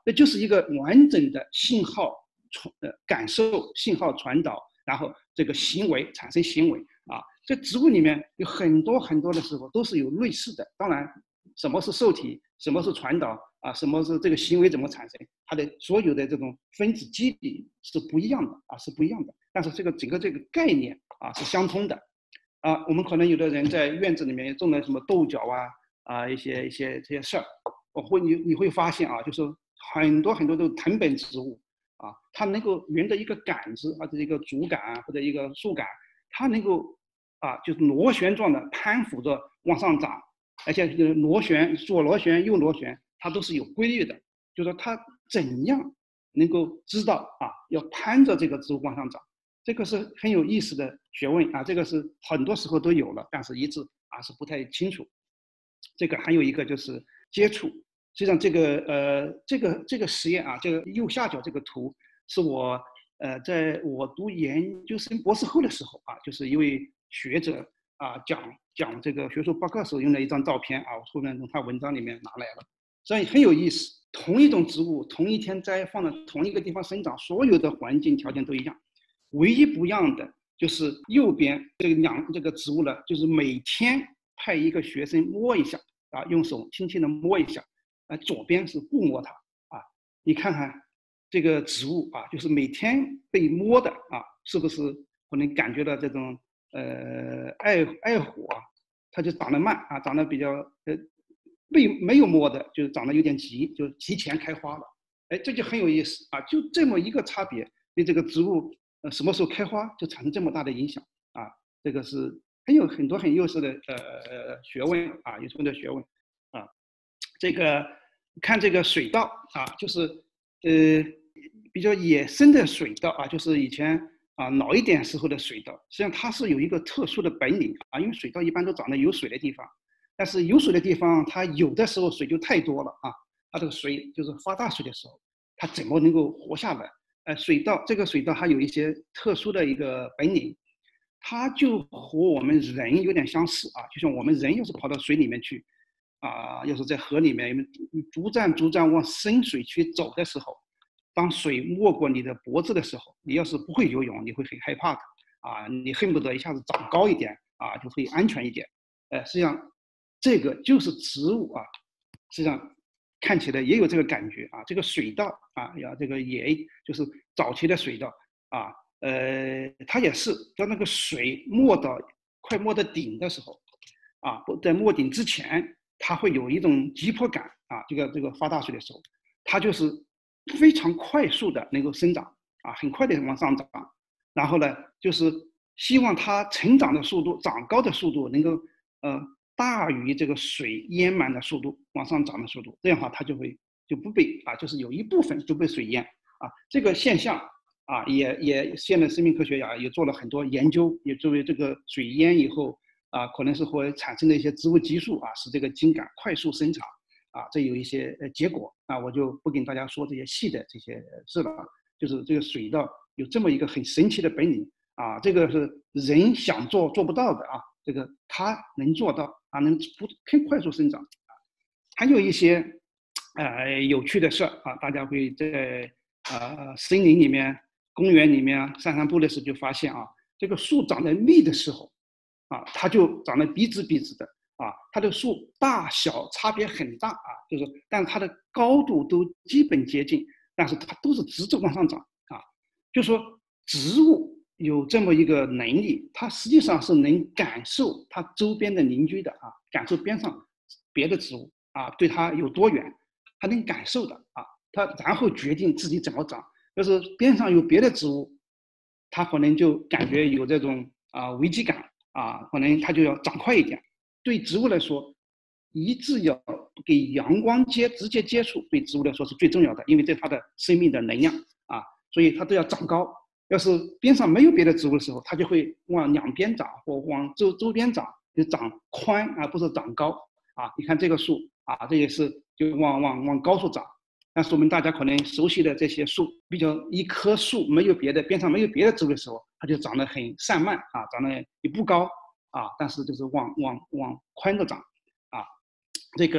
那就是一个完整的信号感受、信号传导，然后这个行为产生行为啊。在植物里面有很多很多的时候都是有类似的。当然，什么是受体，什么是传导啊，什么是这个行为怎么产生，它的所有的这种分子机理是不一样的啊，是不一样的。但是这个整个这个概念啊是相通的啊。我们可能有的人在院子里面种了什么豆角一些这些事儿，你会发现啊，就是很多很多的藤本植物啊，它能够沿着一个杆子或者一个竹竿或者一个树干，它能够就是螺旋状的攀附着往上涨，而且螺旋左螺旋右螺旋，它都是有规律的，就是说它怎样能够知道要攀着这个植物往上涨，这个是很有意思的学问啊，这个是很多时候都有了，但是一直是不太清楚。这个还有一个就是接触，实际上这个实验这个右下角这个图是我在我读研究生博士后的时候就是一位学者讲这个学术报告时候用的一张照片我后面从他文章里面拿来了，所以很有意思。同一种植物，同一天栽，放在同一个地方生长，所有的环境条件都一样，唯一不一样的就是右边这个植物呢，就是每天派一个学生摸一下用手轻轻的摸一下，左边是不摸它你看看这个植物就是每天被摸的是不是可能感觉到这种爱护它就长得慢长得比较没有摸的就长得有点急，就提前开花了。这就很有意思就这么一个差别，对这个植物什么时候开花就产生这么大的影响这个是很多很有意思的学问有这么的学问这个看这个水稻就是比较野生的水稻就是以前老一点时候的水稻，实际上它是有一个特殊的本领因为水稻一般都长在有水的地方，但是有水的地方它有的时候水就太多了它这个水就是发大水的时候，它怎么能够活下来？这个水稻它有一些特殊的一个本领，它就和我们人有点相似就像我们人要是跑到水里面去要是在河里面逐站往深水区走的时候，当水没过你的脖子的时候，你要是不会游泳，你会很害怕的你恨不得一下子长高一点就会安全一点。实际上这个就是植物实际上看起来也有这个感觉这个水稻这个也就是早期的水稻它也是当那个水快没到顶的时候在没顶之前，它会有一种急迫感这个发大水的时候，它就是非常快速的能够生长很快的往上涨，然后呢就是希望它成长的速度长高的速度能够大于这个水淹满的速度往上涨的速度，这样的话它就不被就是有一部分就被水淹这个现象也现在生命科学也做了很多研究，也作为这个水淹以后可能是会产生的一些植物激素使这个茎秆快速生长这有一些结果我就不跟大家说这些细的这些事了就是这个水稻有这么一个很神奇的本领这个是人想做不到的这个它能做到能更快速生长还有一些有趣的事大家会在森林里面、公园里面散步的时候就发现这个树长得密的时候它就长得笔直的它的树大小差别很大但是它的高度都基本接近，但是它都是直着往上涨就说植物有这么一个能力，它实际上是能感受它周边的邻居的感受边上别的植物对它有多远，它能感受的它然后决定自己怎么长。要是边上有别的植物，它可能就感觉有这种危机感可能它就要长快一点。对植物来说，一直要给阳光直接接触，对植物来说是最重要的，因为这是它的生命的能量所以它都要长高。要是边上没有别的植物的时候，它就会往两边长或往周边长，就长宽不是长高你看这个树这也是就往高处长。但是我们大家可能熟悉的这些树，比较一棵树没有别的边上没有别的植物的时候，它就长得很散漫长得也不高但是就是往宽着长这个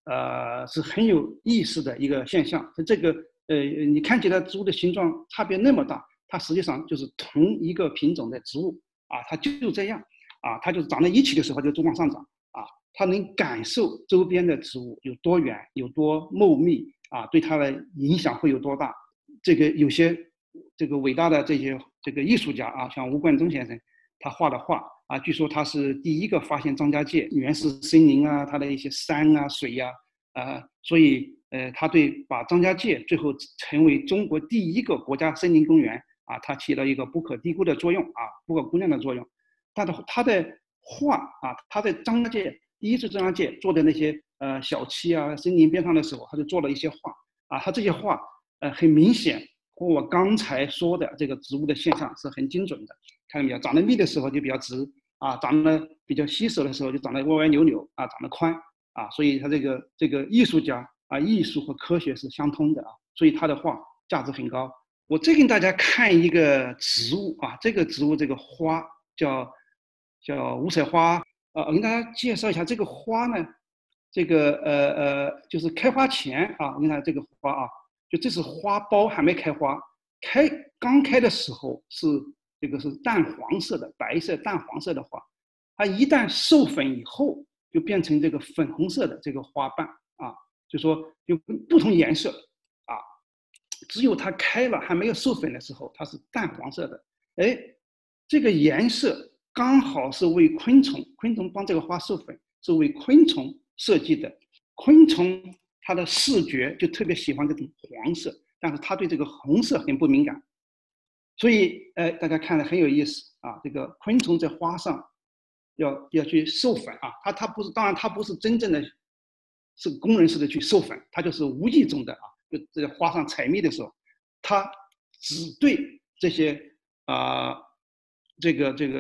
是很有意思的一个现象。这个你看起来植物的形状差别那么大，它实际上就是同一个品种的植物啊，它就这样啊，它就是长在一起的时候就往上涨啊，它能感受周边的植物有多远、有多茂密啊，对它的影响会有多大。这个有些这个伟大的这个艺术家啊，像吴冠中先生，他画的画啊，据说他是第一个发现张家界原始森林啊，它的一些山啊、水呀所以他对把张家界最后成为中国第一个国家森林公园啊，他起了一个不可低估的作用啊，不可估量的作用。他的画啊，他在张家界第一次张家界做的那些小溪啊、森林边上的时候，他就做了一些画啊，他这些画很明显和我刚才说的这个植物的现象是很精准的，看到没有？长得密的时候就比较直啊，长得比较稀疏的时候就长得歪歪扭扭啊，长得宽啊，所以他这个艺术家啊，艺术和科学是相通的啊，所以他的画价值很高。我再给大家看一个植物啊，这个植物这个花叫五彩花我跟大家介绍一下这个花呢，这个就是开花前啊，你看这个花啊，就这是花苞还没开花，刚开的时候这个是淡黄色的白色淡黄色的花，它一旦授粉以后就变成这个粉红色的这个花瓣啊，就说有不同颜色啊，只有它开了还没有授粉的时候，它是淡黄色的，哎，这个颜色刚好是为昆虫帮这个花授粉，是为昆虫设计的。昆虫它的视觉就特别喜欢这种黄色，但是它对这个红色很不敏感，所以大家看的很有意思啊。这个昆虫在花上要去授粉啊，它不是，当然它不是真正的是工人式的去授粉，它就是无意中的啊，就在花上采蜜的时候，它只对这些这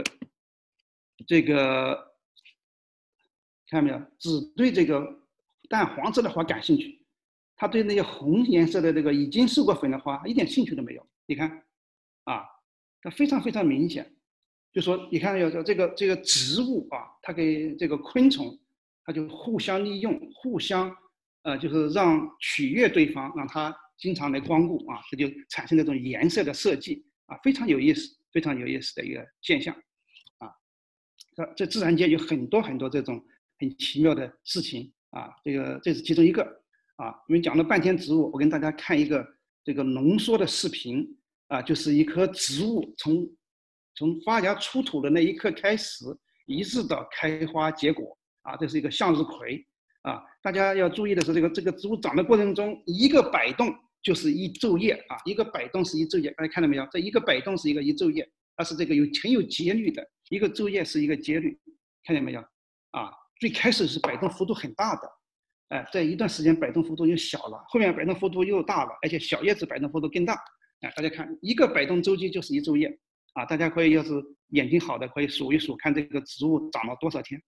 个看到没有？只对这个淡黄色的花感兴趣，他对那些红颜色的这个已经授过粉的花一点兴趣都没有。你看，啊，它非常非常明显。就说你看，有这个植物啊，它跟这个昆虫，它就互相利用，互相就是让取悦对方，让它经常来光顾啊，这就产生这种颜色的设计啊，非常有意思，非常有意思的一个现象啊。这自然界有很多很多这种很奇妙的事情啊，这是其中一个啊。我们讲了半天植物，我跟大家看一个这个浓缩的视频啊，就是一棵植物从发芽出土的那一刻开始，一直到开花结果啊，这是一个向日葵啊。大家要注意的是，这个植物长的过程中，一个摆动就是一昼夜啊，一个摆动是一昼夜。大家看到没有？这一个摆动是一个一昼夜，它是这个很有节律的，一个昼夜是一个节律，看见没有？啊，最开始是摆动幅度很大的，在一段时间摆动幅度又小了，后面摆动幅度又大了，而且小叶子摆动幅度更大。大家看，一个摆动周期就是一昼夜啊，大家可以要是眼睛好的可以数一数，看这个植物长了多少天。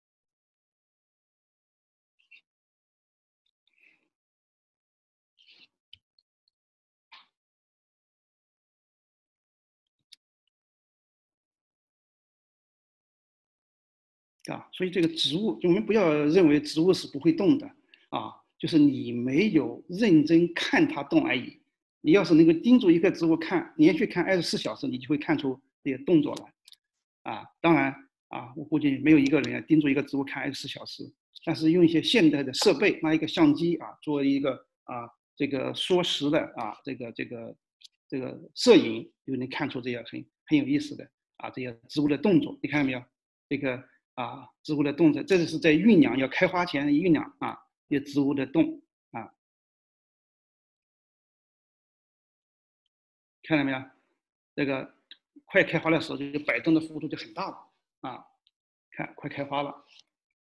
所以这个植物，我们不要认为植物是不会动的啊，就是你没有认真看它动而已。你要是能够盯住一个植物看，连续看24小时，你就会看出这些动作来当然我估计没有一个人盯住一个植物看24小时，但是用一些现代的设备，拿一个相机做一个这个缩时的这个摄影，就能看出这些很有意思的这些植物的动作。你看到没有？这个植物的动作，这是在酝酿，要开花前酝酿这植物的动看到没有？这个快开花的时候，就摆动的幅度就很大了看，快开花了。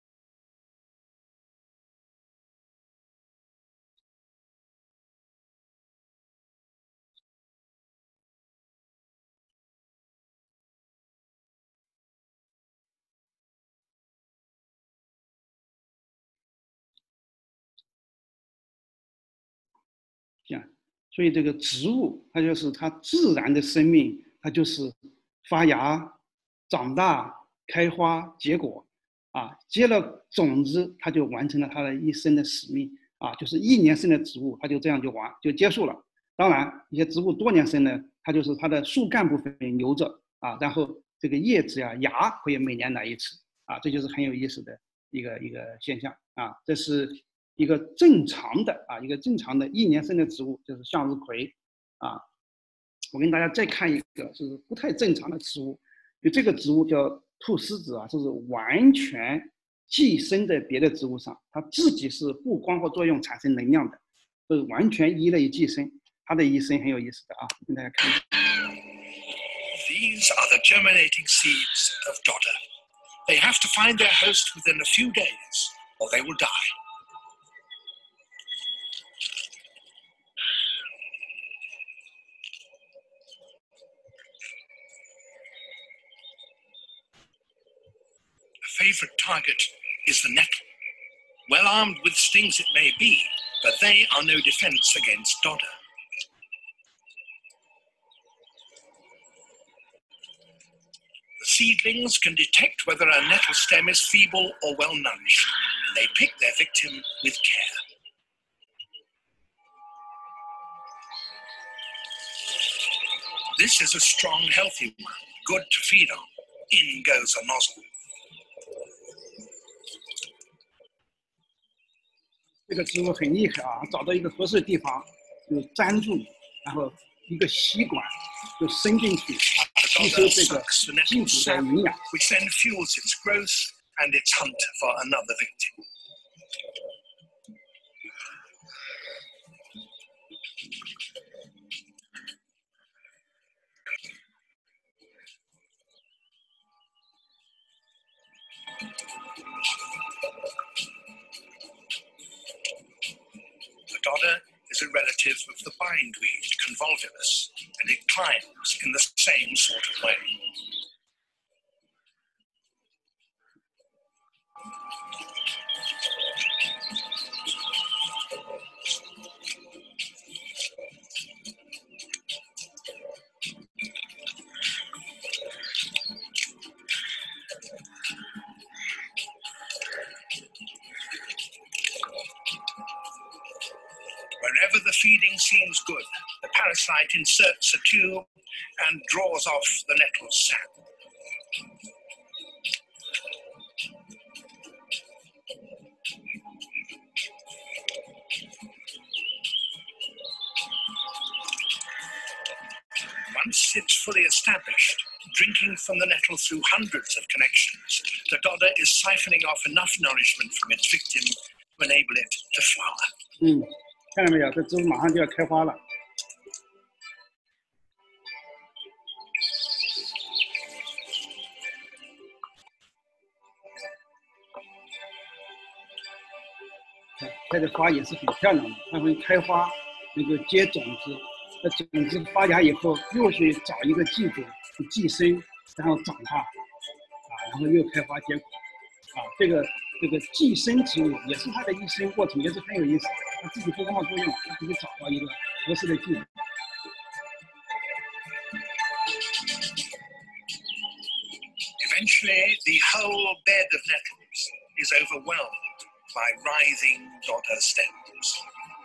所以这个植物它就是它自然的生命，它就是发芽、长大、开花、结果接了种子，它就完成了它的一生的使命就是1年生的植物，它就这样就结束了。当然，一些植物多年生的，它就是它的树干部分留着然后这个叶子芽会每年来一次这就是很有意思的一个现象这是一个正常的1年生的植物，就是向日葵我跟大家再看一个是不太正常的植物，就这个植物叫菟丝子这是完全寄生在别的植物上，它自己是不光合作用产生能量的，是完全依类寄生。它的一生很有意思的跟大家看一下。 These are the germinating seeds of dodder. They have to find their host within a few days, or they will die. A favorite target is the nettle. Well armed with stings it may be, but they are no defense against dodder. The seedlings can detect whether a nettle stem is feeble or well nourished, and they pick their victim with care. This is a strong, healthy one, good to feed on. In goes a nozzle. 这个植物很厉害找到一个合适的地方就粘住，然后一个吸管就伸进去吸收这个寄主的营养。 Which then fuels its growth and its hunt for another victim. The dodder is a relative of the bindweed, Convolvulus, and it climbs in the same sort of way. Wherever the feeding seems good, the parasite inserts a tube and draws off the nettle's sap. Once it's fully established, drinking from the nettle through hundreds of connections, the dodder is siphoning off enough nourishment from its victim to enable it to flower. 看到没有？这植物马上就要开花了。开的花也是很漂亮的，它会开花，结种子，那种子发芽以后又去找一个寄主去寄生，然后长大，然后又开花结果，这个寄生植物也是它的一生过程，也是很有意思的。它自己不光合作用，它自己找到一个合适的寄主。 Eventually, the whole bed of nettles is overwhelmed by writhing dodder stems.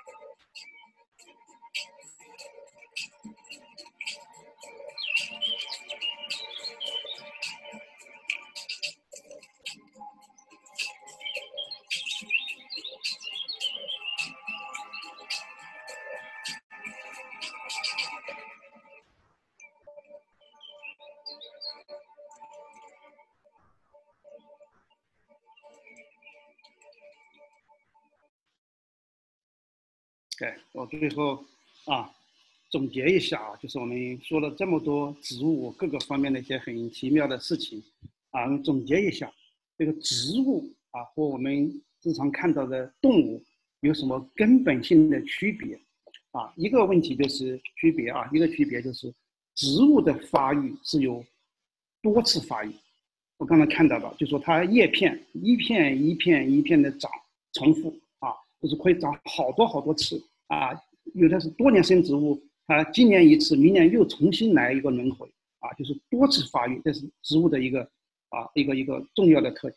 Okay, 我最后总结一下就是我们说了这么多植物各个方面的一些很奇妙的事情总结一下，这个植物和我们日常看到的动物有什么根本性的区别一个问题就是区别一个区别就是植物的发育是有多次发育。我刚才看到了，就说它叶片一片一片一片的长，重复就是会长好多次有的是多年生植物，它今年一次，明年又重新来一个轮回就是多次发育，这是植物的一个重要的特点。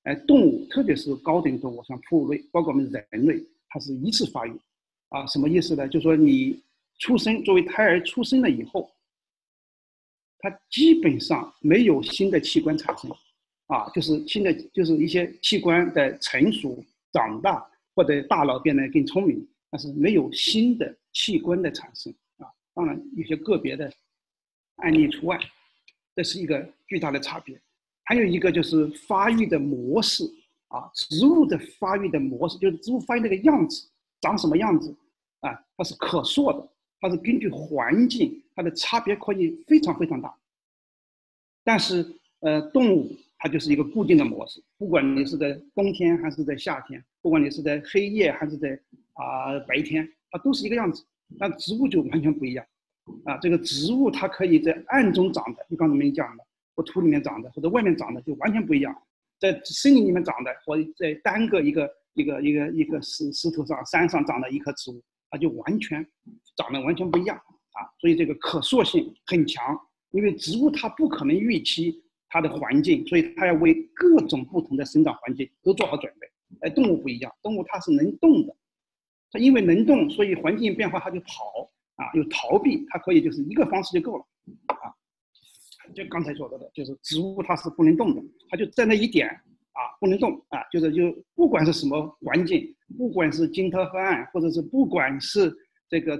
动物，特别是高等动物，像哺乳类，包括我们人类，它是一次发育。什么意思呢？就是说你出生，作为胎儿出生了以后，它基本上没有新的器官产生，就是新的就是一些器官的成熟、长大，或者大脑变得更聪明，但是没有新的器官的产生。当然有些个别的案例除外，这是一个巨大的差别。还有一个就是发育的模式植物的发育的模式，就是植物发育那个样子长什么样子它是可塑的，它是根据环境，它的差别可以非常非常大。但是动物它就是一个固定的模式，不管你是在冬天还是在夏天，不管你是在黑夜还是在白天，它都是一个样子。但植物就完全不一样这个植物它可以在暗中长的，就刚才我们讲的，或土里面长的，或者外面长的，就完全不一样。在森林里面长的，或者在单个一个石头上、山上长的一棵植物，它就完全长得完全不一样所以这个可塑性很强，因为植物它不可能预期它的环境，所以它要为各种不同的生长环境都做好准备。动物不一样，动物它是能动的，它因为能动，所以环境变化它就跑有逃避，它可以就是一个方式就够了就刚才说到的，就是植物它是不能动的，它就在那一点不能动就不管是什么环境，不管是惊涛骇岸，或者是不管是这个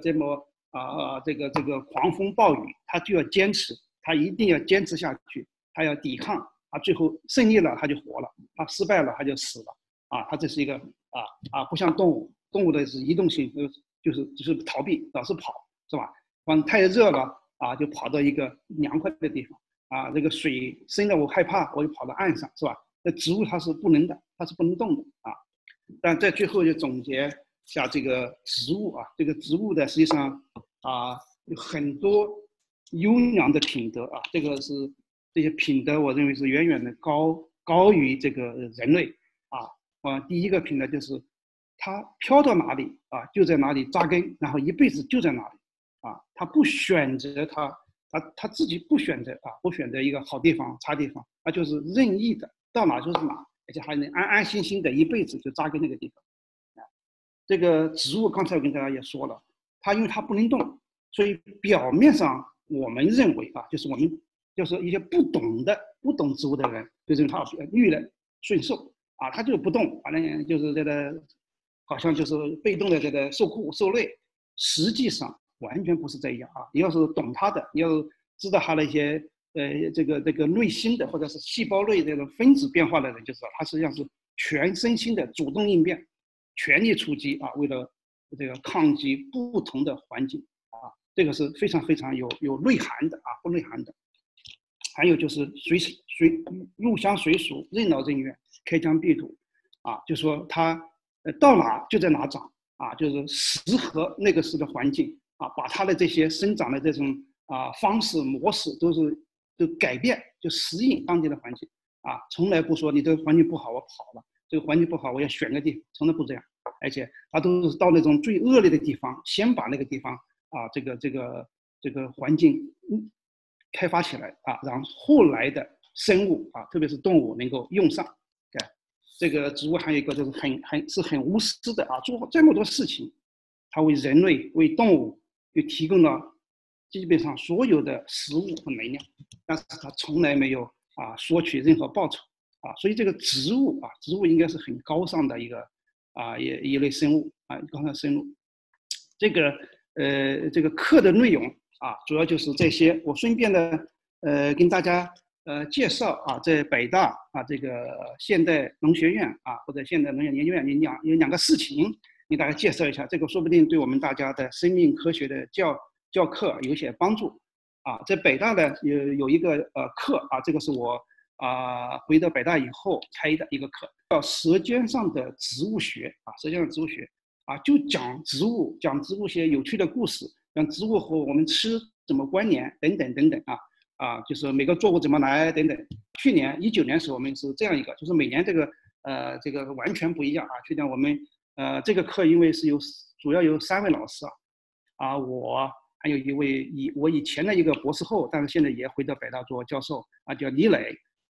狂风暴雨，它就要坚持，它一定要坚持下去，它要抵抗最后胜利了它就活了，它失败了它就死了它这是一个不像动物的是移动性，就是逃避，老是跑，是吧？太热了就跑到一个凉快的地方这个水深了我害怕，我就跑到岸上，是吧？那植物它是不能的，它是不能动的但在最后就总结下这个植物这个植物的实际上有很多优良的品德这些品德，我认为是远远的高于这个人类第一个品德就是它飘到哪里就在哪里扎根，然后一辈子就在哪里他不选择他自己不选择不选择一个好地方差地方，他就是任意的到哪就是哪，而且还能安安心心的一辈子就扎根那个地方这个植物刚才我跟大家也说了，因为它不能动，所以表面上我们认为就是我们就是一些不懂植物的人就认为它遇人顺受他就不动，反正就是这个好像就是被动的这个受苦受累，实际上完全不是这样你要是懂它的，你要知道它的一些这个内心的或者是细胞内这种分子变化的人，就知道它实际上是全身心的主动应变，全力出击为了这个抗击不同的环境这个是非常非常有内涵的不内涵的。还有就是入乡随俗，任劳任怨，开疆辟土就说它到哪就在哪长就是适合那个时的环境把它的这些生长的这种方式模式都改变，就适应当地的环境从来不说你这个环境不好我跑了，这个环境不好我要选个地方，从来不这样，而且他都是到那种最恶劣的地方，先把那个地方这个环境开发起来让后来的生物特别是动物能够用上。这个植物还有一个就是很无私的做这么多事情，它为人类为动物就提供了基本上所有的食物和能量，但是它从来没有索取任何报酬所以这个植物应该是很高尚的一个一类生物高尚生物。这个课的内容主要就是这些。我顺便的跟大家介绍在北大这个现代农学院或者现代农业研究院有两个事情给大家介绍一下，这个说不定对我们大家的生命科学的教课有些帮助在北大的有一个课这个是我回到北大以后开的一个课，叫舌尖上的植物学舌尖上的植物学就讲植物些有趣的故事，讲植物和我们吃怎么关联等等等等就是每个作物怎么来等等。去年19年时我们是这样一个，就是每年这个完全不一样去年我们这个课因为是主要有3位老师我还有一位我以前的一个博士后，但是现在也回到北大做教授叫李磊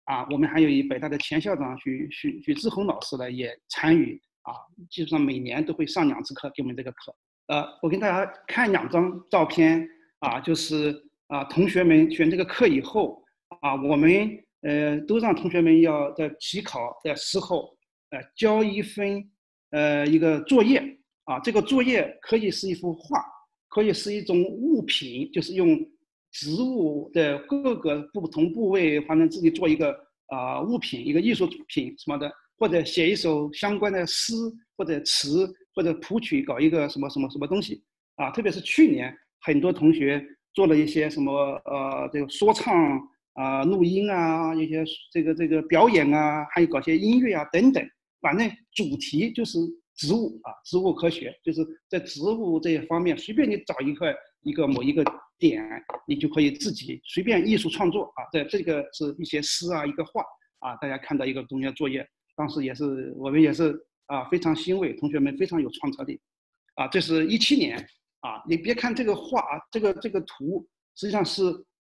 我们还有以北大的前校长许志宏老师呢也参与基本上每年都会上2次课给我们这个课。我跟大家看2张照片就是同学们选这个课以后我们都让同学们要在期考的时候交一份一个作业这个作业可以是一幅画，可以是一种物品，就是用植物的各个不同部位，反正自己做一个物品，一个艺术品什么的，或者写一首相关的诗或者词或者谱曲，搞一个什么东西特别是去年很多同学做了一些什么这个说唱录音一些这个表演还有搞些音乐等等，反正主题就是植物植物科学，就是在植物这一方面，随便你找某一个点，你就可以自己随便艺术创作这个是一些诗一个画大家看到一个同学作业，当时我们也是非常欣慰，同学们非常有创造力这是17年你别看这个画这个图，实际上是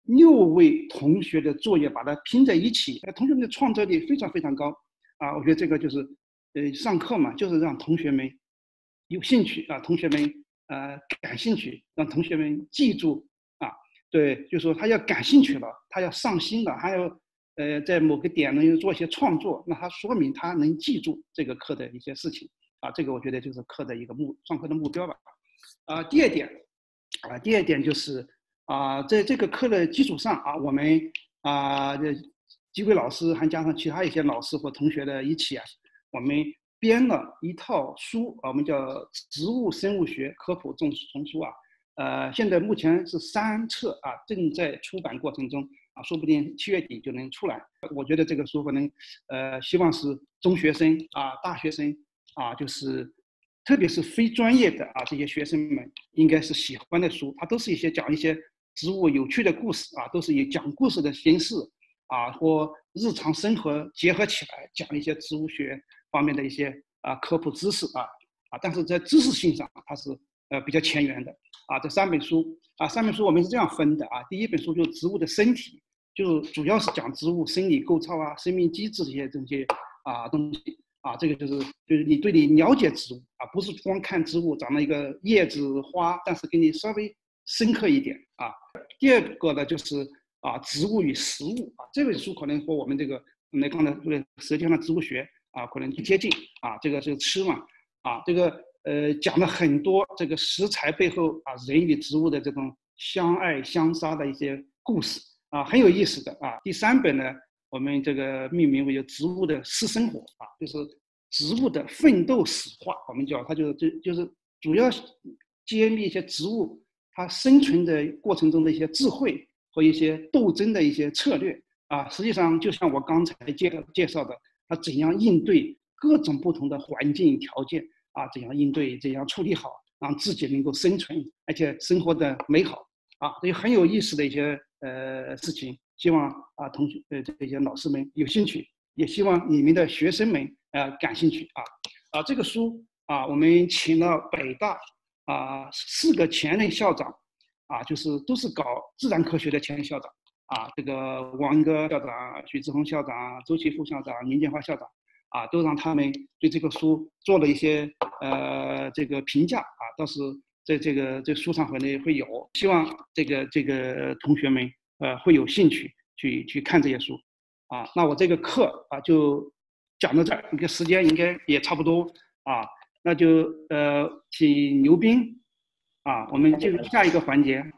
6位同学的作业把它拼在一起，同学们的创造力非常非常高我觉得这个就是上课嘛，就是让同学们有兴趣同学们感兴趣，让同学们记住对，就是说他要感兴趣了，他要上心了，还要在某个点能做一些创作，那他说明他能记住这个课的一些事情这个我觉得就是课的一个上课的目标吧第二点就是在这个课的基础上我们几位老师还加上其他一些老师和同学的一起我们编了一套书我们叫《植物生物学科普丛书》现在目前是3册正在出版过程中说不定7月底就能出来。我觉得这个书可能希望是中学生大学生就是特别是非专业的这些学生们应该是喜欢的书，它都是讲一些植物有趣的故事都是以讲故事的形式或日常生活结合起来讲一些植物学方面的一些科普知识但是在知识性上它是比较前沿的这3本书我们是这样分的第一本书就是植物的身体，就主要是讲植物生理构造生命机制这些东西这个就是你了解植物不是光看植物长了一个叶子花，但是给你稍微深刻一点第二个呢就是植物与食物这本书可能和我们这个刚才说的舌尖上的植物学可能接近这个是吃嘛这个讲了很多这个食材背后人与植物的这种相爱相杀的一些故事很有意思的第3本呢我们这个命名为植物的私生活就是植物的奋斗史话，我们叫它就是主要揭秘一些植物它生存的过程中的一些智慧和一些斗争的一些策略实际上就像我刚才介绍的，它怎样应对各种不同的环境条件怎样应对，怎样处理好，让自己能够生存，而且生活的美好这很有意思的一些事情，希望同学这些老师们有兴趣，也希望你们的学生们感兴趣这个书我们请了北大4个前任校长就是都是搞自然科学的前校长这个王文歌校长、许志宏校长、周其富校长、林建华校长都让他们对这个书做了一些这个评价倒是在这书上可能会有，希望这个同学们会有兴趣去看这些书那我这个课就讲到这儿，一个时间应该也差不多那就请刘斌我们进入下一个环节。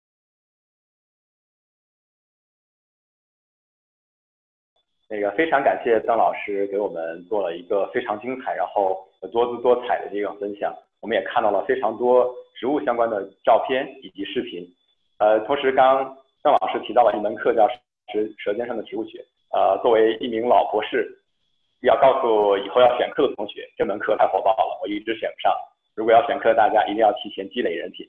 非常感谢邓老师给我们做了一个非常精彩，然后多姿多彩的这个分享。我们也看到了非常多植物相关的照片以及视频。同时刚邓老师提到了一门课叫舌尖上的植物学。作为一名老博士，要告诉以后要选课的同学，这门课太火爆了，我一直选不上。如果要选课，大家一定要提前积累人品。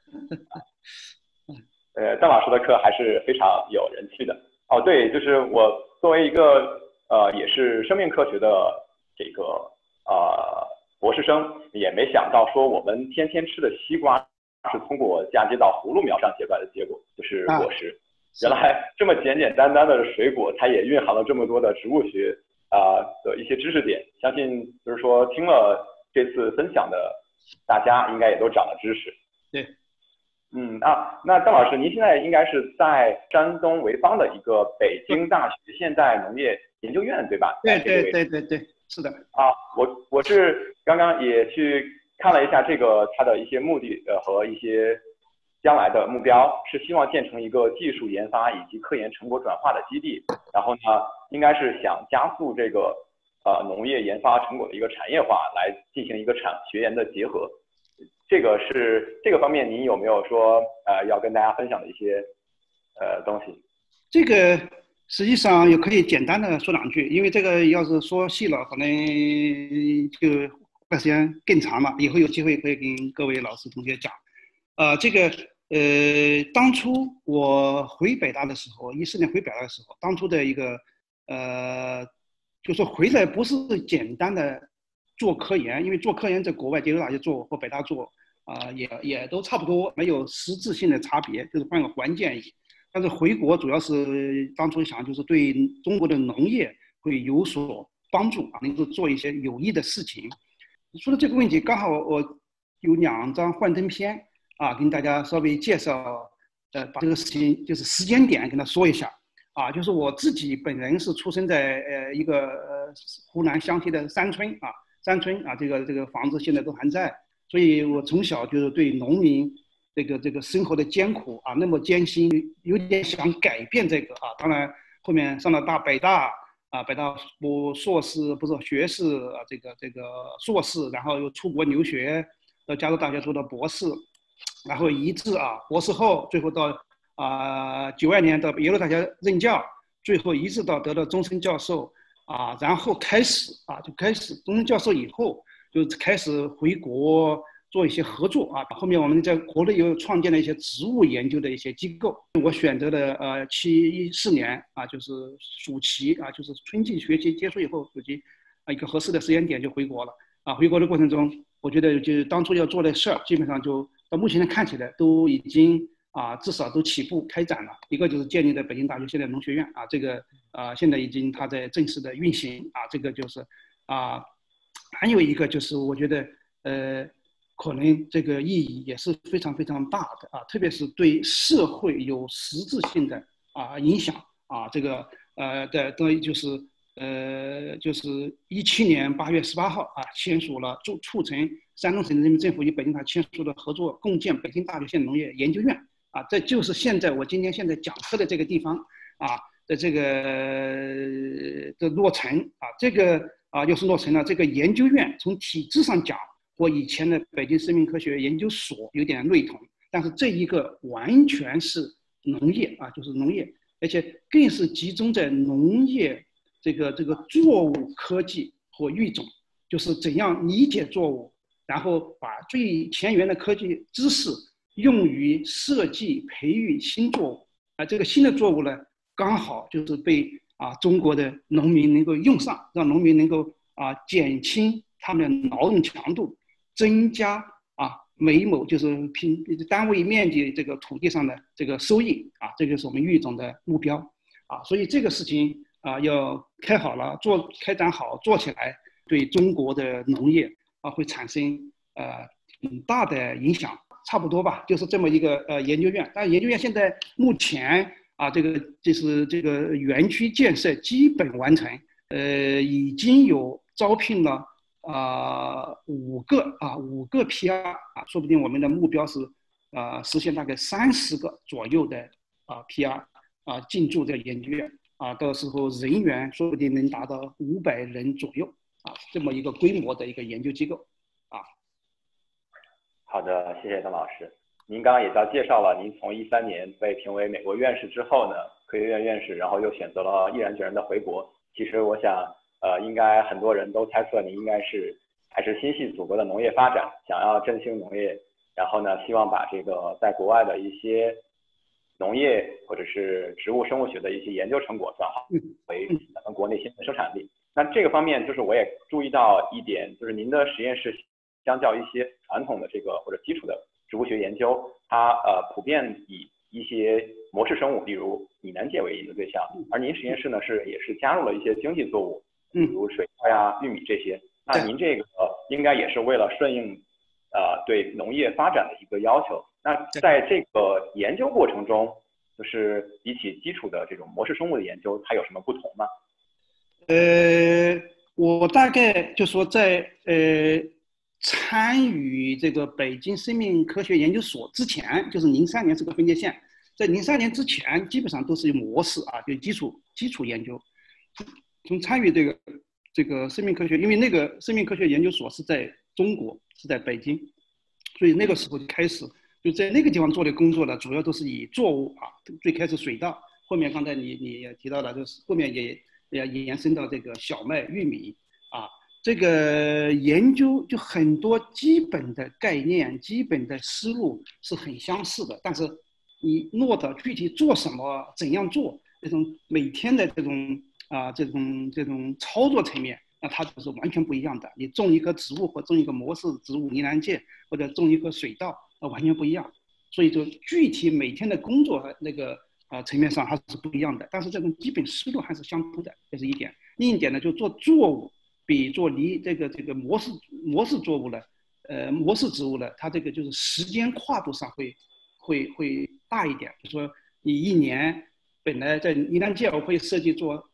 邓老师的课还是非常有人气的。对，就是我作为一个也是生命科学的这个博士生，也没想到说我们天天吃的西瓜是通过嫁接到葫芦苗上结出来的结果，就是果实。 原来这么简简单单的水果，它也蕴含了这么多的植物学的一些知识点。相信就是说听了这次分享的大家，应该也都长了知识。 对。 那邓老师，您现在应该是在山东潍坊的一个北京大学现代农业研究院，对吧？ 对，是的。 我是刚刚也去看了一下这个它的一些目的和一些将来的目标，是希望建成一个技术研发以及科研成果转化的基地。然后呢，应该是想加速这个农业研发成果的一个产业化，来进行一个学研的结合。这个方面，您有没有说要跟大家分享的一些东西？ 这个实际上也可以简单的说两句，因为这个要是说细了，可能就时间更长了。以后有机会可以跟各位老师同学讲。当初我回北大的时候，14年回北大的时候，当初的一个就说回来不是简单的做科研，因为做科研在国外节州大学做或北大做。也都差不多，没有实质性的差别，就是换个环境而已。但是回国主要是当初想就是对中国的农业会有所帮助能够做一些有益的事情。说到这个问题，刚好我有2张幻灯片跟大家稍微介绍，把这个事情就是时间点跟他说一下就是我自己本人是出生在一个湖南湘西的山村这个房子现在都还在。所以我从小就是对农民这个生活的艰苦那么艰辛，有点想改变这个当然后面上了北大北大硕士不是学士这个硕士，然后又出国留学到加州大学做的博士，然后一直博士后，最后到92年到耶鲁大学任教，最后一直到得到终身教授然后开始就开始终身教授以后。就开始回国做一些合作后面我们在国内又创建了一些植物研究的一些机构。我选择了14年就是暑期就是春季学期结束以后，暑期一个合适的时间点就回国了回国的过程中，我觉得就是当初要做的事儿，基本上就到目前看起来都已经至少都起步开展了。一个就是建立的北京大学现代农学院这个现在已经它在正式的运行这个就是还有一个就是我觉得可能这个意义也是非常非常大的特别是对社会有实质性的影响这个就是17年8月18号签署了促成山东省人民政府与北京大学签署的合作，共建北京大学现代农业研究院这就是我今天现在讲课的这个地方的这个的落成这个又是落成了。这个研究院从体制上讲和以前的北京生命科学研究所有点类同，但是这一个完全是农业就是农业，而且更是集中在农业这个作物科技和育种，就是怎样理解作物，然后把最前沿的科技知识用于设计培育新作物这个新的作物呢，刚好就是被中国的农民能够用上，让农民能够减轻他们的劳动强度，增加每亩就是单位面积这个土地上的这个收益这就是我们育种的目标所以这个事情要开展好做起来，对中国的农业会产生很大的影响。差不多吧，就是这么一个研究院。但研究院现在目前这个就是这个园区建设基本完成，已经有招聘了5个 PR 说不定我们的目标是实现大概30个左右的PR 进驻这个研究院到时候人员说不定能达到500人左右这么一个规模的一个研究机构好的，谢谢邓老师。您刚刚也介绍了，您从13年被评为美国院士之后呢，科学院院士，然后又选择了毅然决然的回国。其实我想，应该很多人都猜测您应该是还是心系祖国的农业发展，想要振兴农业，然后呢，希望把这个在国外的一些农业或者是植物生物学的一些研究成果转化为咱们国内新的生产力。那这个方面，就是我也注意到一点，就是您的实验室相较一些传统的这个或者基础的植物学研究，它普遍以一些模式生物，比如拟南芥为研究对象，而您实验室呢也是加入了一些经济作物，比如水稻呀、玉米这些。那您这个应该也是为了顺应对农业发展的一个要求。那在这个研究过程中，就是比起基础的这种模式生物的研究，它有什么不同吗？ 我大概就说在参与这个北京生命科学研究所之前，就是03年这个分界线，在03年之前，基本上都是模式啊，就基础研究。从参与这个生命科学，因为那个生命科学研究所是在中国，是在北京，所以那个时候就开始就在那个地方做的工作呢，主要都是以作物啊，最开始水稻，后面刚才你也提到了，就是后面也延伸到这个小麦、玉米啊。这个研究就很多基本的概念、基本的思路是很相似的，但是你落到具体做什么、怎样做，这种每天的这种操作层面，那它就是完全不一样的。你种一棵植物或种一个模式植物，呢南芥或者种一棵水稻，完全不一样。所以就具体每天的工作那个层面上还是不一样的，但是这种基本思路还是相同的，这是一点。另一点呢，就做作物。比做这个模式作物呢，模式植物呢，它这个就是时间跨度上会大一点。比如说你一年本来在呢南芥我会设计做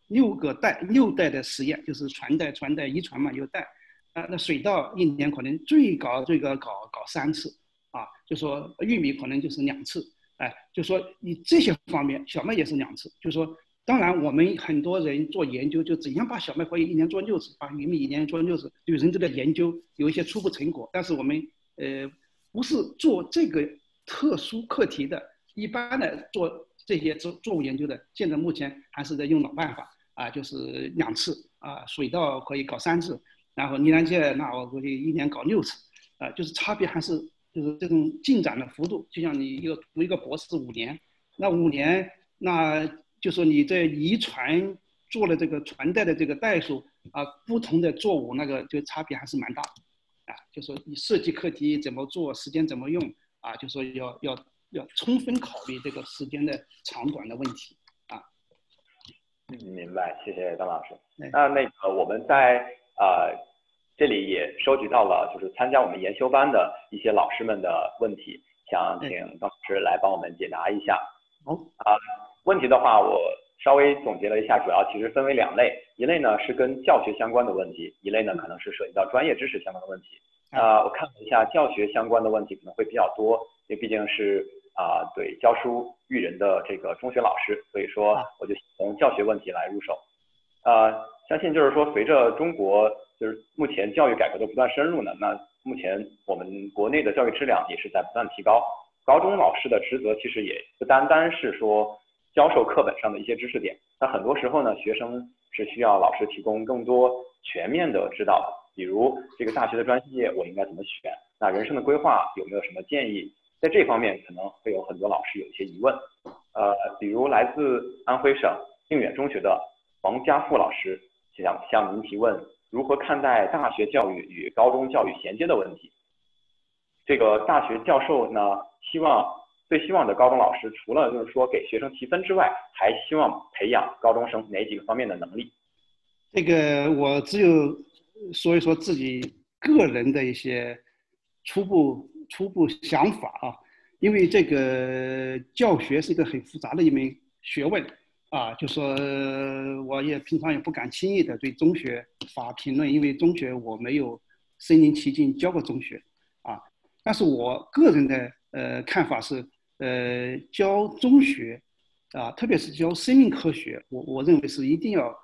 6代的实验，就是传代遗传嘛，有代那水稻一年可能最高搞3次啊，就说玉米可能就是2次，就说你这些方面，小麦也是2次，就说。当然，我们很多人做研究，就怎样把小麦可以一年做6次，把玉米一年做6次，有人都在研究，有一些初步成果。但是我们不是做这个特殊课题的，一般的做这些作物研究的，现在目前还是在用老办法啊，就是2次啊，水稻可以搞3次，然后呢南芥那我估计一年搞6次啊，就是差别还是就是这种进展的幅度，就像你读一个博士5年，那5年那。就说你在遗传做了这个传代的这个代数啊，不同的作物那个就差别还是蛮大的啊。就说你设计课题怎么做，时间怎么用啊，就说要充分考虑这个时间的长短的问题啊。 明白，谢谢张老师。那个我们在这里也收集到了就是参加我们研修班的一些老师们的问题，想请张老师来帮我们解答一下。问题的话，我稍微总结了一下，主要其实分为2类，一类呢是跟教学相关的问题，一类呢可能是涉及到专业知识相关的问题。我看了一下教学相关的问题可能会比较多，因为毕竟是对教书育人的这个中学老师，所以说我就从教学问题来入手。相信就是说随着中国就是目前教育改革的不断深入呢，那目前我们国内的教育质量也是在不断提高，高中老师的职责其实也不单单是说教授课本上的一些知识点，那很多时候呢，学生是需要老师提供更多全面的指导的。比如这个大学的专业我应该怎么选？那人生的规划有没有什么建议？在这方面可能会有很多老师有一些疑问。比如来自安徽省靖远中学的王家富老师想向您提问：如何看待大学教育与高中教育衔接的问题？这个大学教授呢，最希望的高中老师，除了就是说给学生提分之外，还希望培养高中生哪几个方面的能力？ 这个我只有说一说自己个人的一些初步想法啊，因为这个教学是一个很复杂的一门学问啊，就说我也平常也不敢轻易的对中学发评论，因为中学我没有身临其境教过中学啊，但是我个人的看法是。教中学啊，特别是教生命科学，我认为是一定要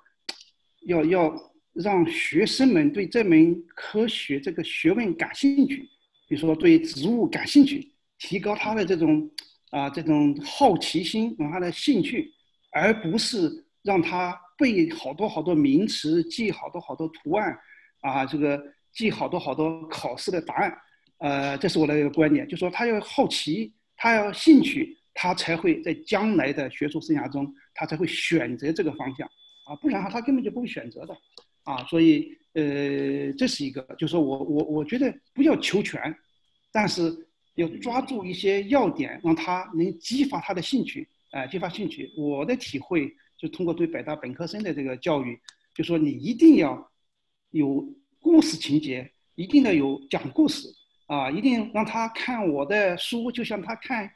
让学生们对这门科学这个学问感兴趣，比如说对植物感兴趣，提高他的这种好奇心，让他的兴趣，而不是让他背好多名词，记好多图案啊，这个记好多考试的答案。这是我的一个观点，就说他要好奇。他要兴趣，他才会在将来的学术生涯中，他才会选择这个方向啊，不然他根本就不会选择的啊。所以这是一个，就是说我觉得不要求全，但是要抓住一些要点，让他能激发他的兴趣，激发兴趣。我的体会就通过对北大本科生的这个教育，就说你一定要有故事情节，一定要有讲故事啊，一定让他看我的书，就像他看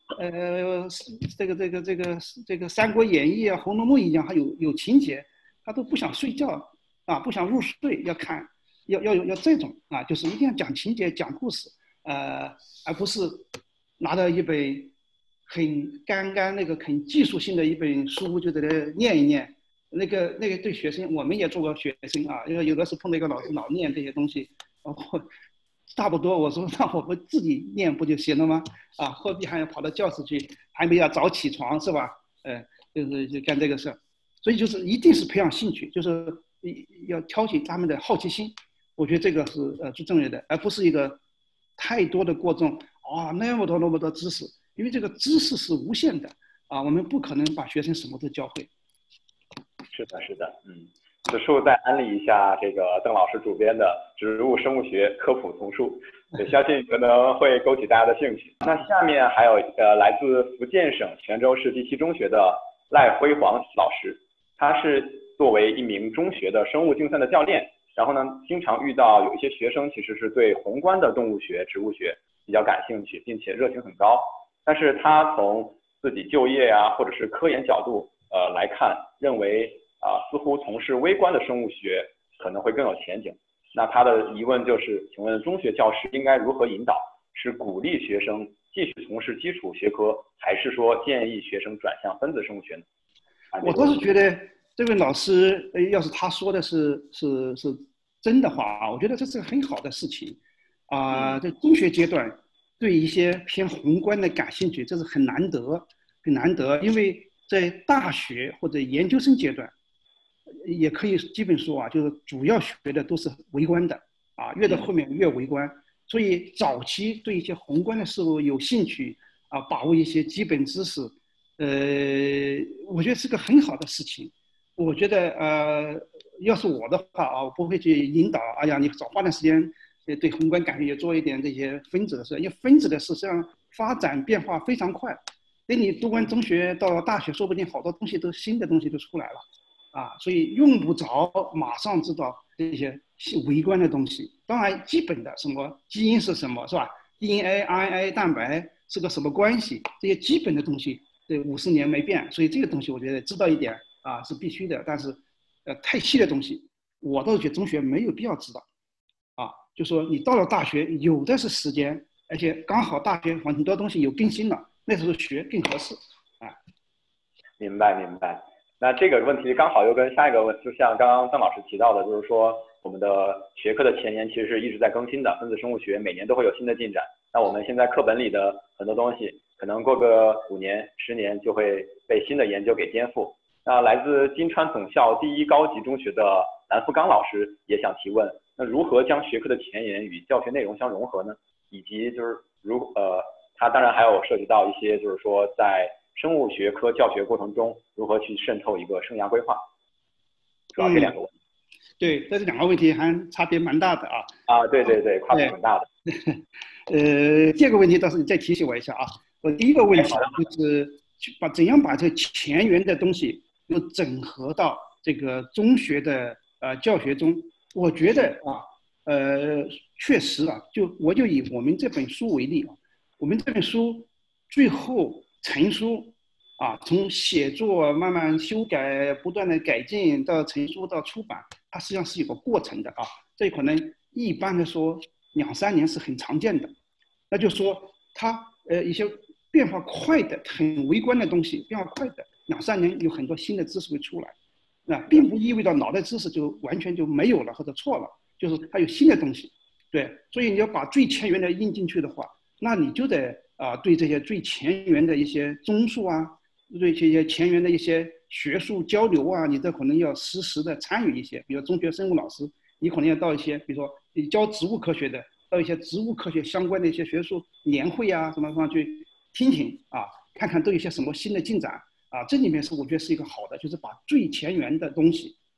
这个《三国演义》啊，《红楼梦》一样，还有情节，他都不想睡觉啊，不想入睡，要看，要这种啊，就是一定要讲情节、讲故事，而不是拿到一本刚刚那个很技术性的一本书就在那念一念。那个对学生，我们也做过学生啊，因为有的时候碰到一个老师老念这些东西，差不多我说让我们自己念不就行了吗？啊，何必还要跑到教室去，还没要早起床是吧？就干这个事儿，所以就是一定是培养兴趣，就是要挑起他们的好奇心，我觉得这个是最重要的，而不是一个太多的过重啊，那么多知识，因为这个知识是无限的啊，我们不可能把学生什么都教会。 是的，是的，此处再安利一下这个邓老师主编的植物生物学科普丛书，也相信可能会勾起大家的兴趣。那下面还有来自福建省泉州市第7中学的赖辉煌老师，他是作为一名中学的生物竞赛的教练，然后呢，经常遇到有一些学生其实是对宏观的动物学、植物学比较感兴趣，并且热情很高，但是他从自己就业啊，或者是科研角度来看，认为似乎从事微观的生物学可能会更有前景。那他的疑问就是，请问中学教师应该如何引导？是鼓励学生继续从事基础学科，还是说建议学生转向分子生物学呢？ 我倒是觉得这位老师，要是他说的是真的话，我觉得这是很好的事情啊。在中学阶段，对一些偏宏观的感兴趣，这是很难得，因为在大学或者研究生阶段。也可以基本说啊，就是主要学的都是微观的啊，越到后面越微观。所以早期对一些宏观的事物有兴趣啊，把握一些基本知识，我觉得是个很好的事情。我觉得要是我的话啊，我不会去引导，哎呀，你少花点时间对宏观感兴趣，做一点这些分子的事，因为分子的事实际上发展变化非常快。等你读完中学到了大学，说不定好多东西新的东西都出来了。所以用不着马上知道这些微观的东西。当然，基本的什么基因是什么，是吧 ？DNA、RNA、蛋白是个什么关系？这些基本的东西，这50年没变。所以这个东西，我觉得知道一点是必须的。但是，太细的东西，我倒是觉得中学没有必要知道。就说你到了大学，有的是时间，而且刚好大学很多东西有更新了，那时候学更合适。 明白。那这个问题刚好又跟下一个问题，就像刚刚邓老师提到的，就是说我们的学科的前沿其实是一直在更新的，分子生物学每年都会有新的进展。那我们现在课本里的很多东西，可能过个5年、10年就会被新的研究给颠覆。那来自金川总校第1高级中学的蓝富刚老师也想提问，那如何将学科的前沿与教学内容相融合呢？以及就是他当然还有涉及到一些就是说在生物学科教学过程中如何去渗透一个生涯规划，主要这2个问题。 对，这2个问题还差别蛮大的对，跨度很大的。 这个问题倒是你再提醒我一下啊。我第一个问题就是怎样把这前沿的东西又整合到这个中学的教学中。我觉得确实我就以我们这本书为例我们这本书最后成书从写作慢慢修改，不断的改进到成书到出版，它实际上是有个过程的这可能一般的说2-3年是很常见的。那就说它一些变化快的、很微观的东西，变化快的2-3年有很多新的知识会出来。那并不意味着脑袋知识就完全就没有了或者错了，就是它有新的东西。对，所以你要把最前沿的印进去的话，那你就得对这些最前沿的一些综述对这些前沿的一些学术交流你这可能要实时的参与一些。比如中学生物老师，你可能要到一些，比如说你教植物科学的，到一些植物科学相关的一些学术年会什么上去听看看都有些什么新的进展这里面是我觉得是一个好的，就是把最前沿的东西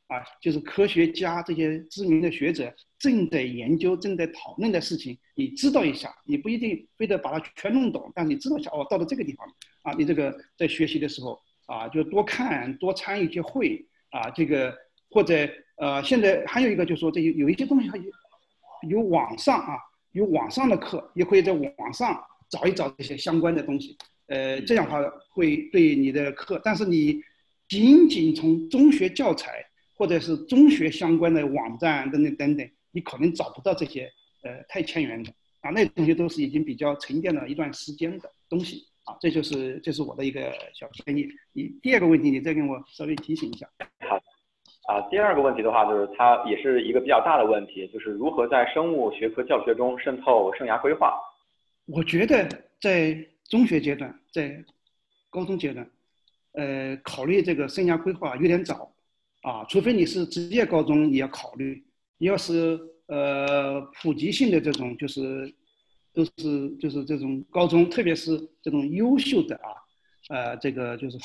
就是科学家这些知名的学者正在研究、正在讨论的事情，你知道一下，你不一定非得把它全弄懂，但你知道一下，到了这个地方你这个在学习的时候就多看、多参与一些会这个或者现在还有一个就是说，这有一些东西有网上的课，也可以在网上找一找这些相关的东西，这样的话会对你的课，但是你仅仅从中学教材或者是中学相关的网站等等，你可能找不到这些太前沿的那东西都是已经比较沉淀了一段时间的东西这是我的一个小建议。第二个问题，你再跟我稍微提醒一下。 好。第二个问题的话，就是它也是一个比较大的问题，就是如何在生物学科教学中渗透生涯规划。 我觉得在中学阶段，在高中阶段，考虑这个生涯规划有点早除非你是职业高中也要考虑，你要是普及性的这种就是这种高中，特别是这种优秀的这个就是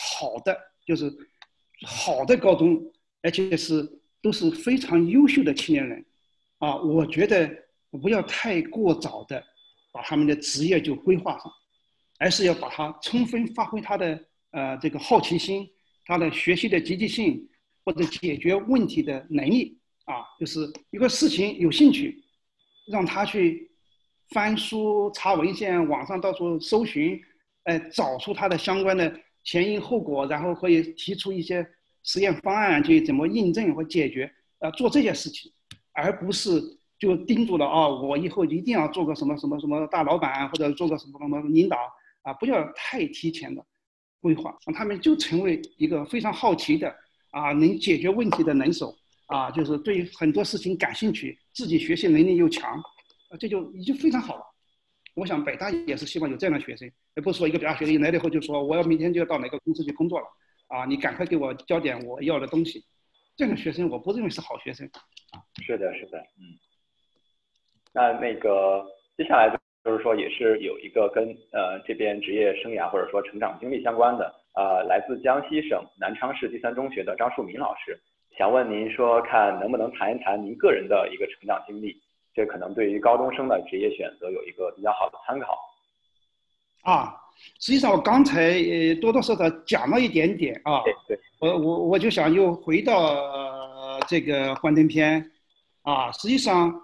好的高中，而且都是非常优秀的青年人我觉得不要太过早的把他们的职业就规划上，而是要把它充分发挥他的这个好奇心，他的学习的积极性，或者解决问题的能力就是一个事情有兴趣，让他去翻书、查文献，网上到处搜寻，找出它的相关的前因后果，然后可以提出一些实验方案去怎么印证和解决，做这些事情，而不是就盯住了我以后一定要做个什么什么什么大老板，或者做个什么什么领导不要太提前的规划，让他们就成为一个非常好奇的能解决问题的能手就是对很多事情感兴趣，自己学习能力又强，这就已经非常好了。我想北大也是希望有这样的学生，而不是说一个北大学生来了以后就说我要明天就要到哪个公司去工作了你赶快给我交点我要的东西。这样的学生我不认为是好学生是的，那个接下来就是说也是有一个跟这边职业生涯或者说成长经历相关的来自江西省南昌市第三中学的张树民老师，想问您说看能不能谈一谈您个人的一个成长经历，这可能对于高中生的职业选择有一个比较好的参考实际上我刚才多多少少讲了一点点对， 我就想又回到这个幻灯片实际上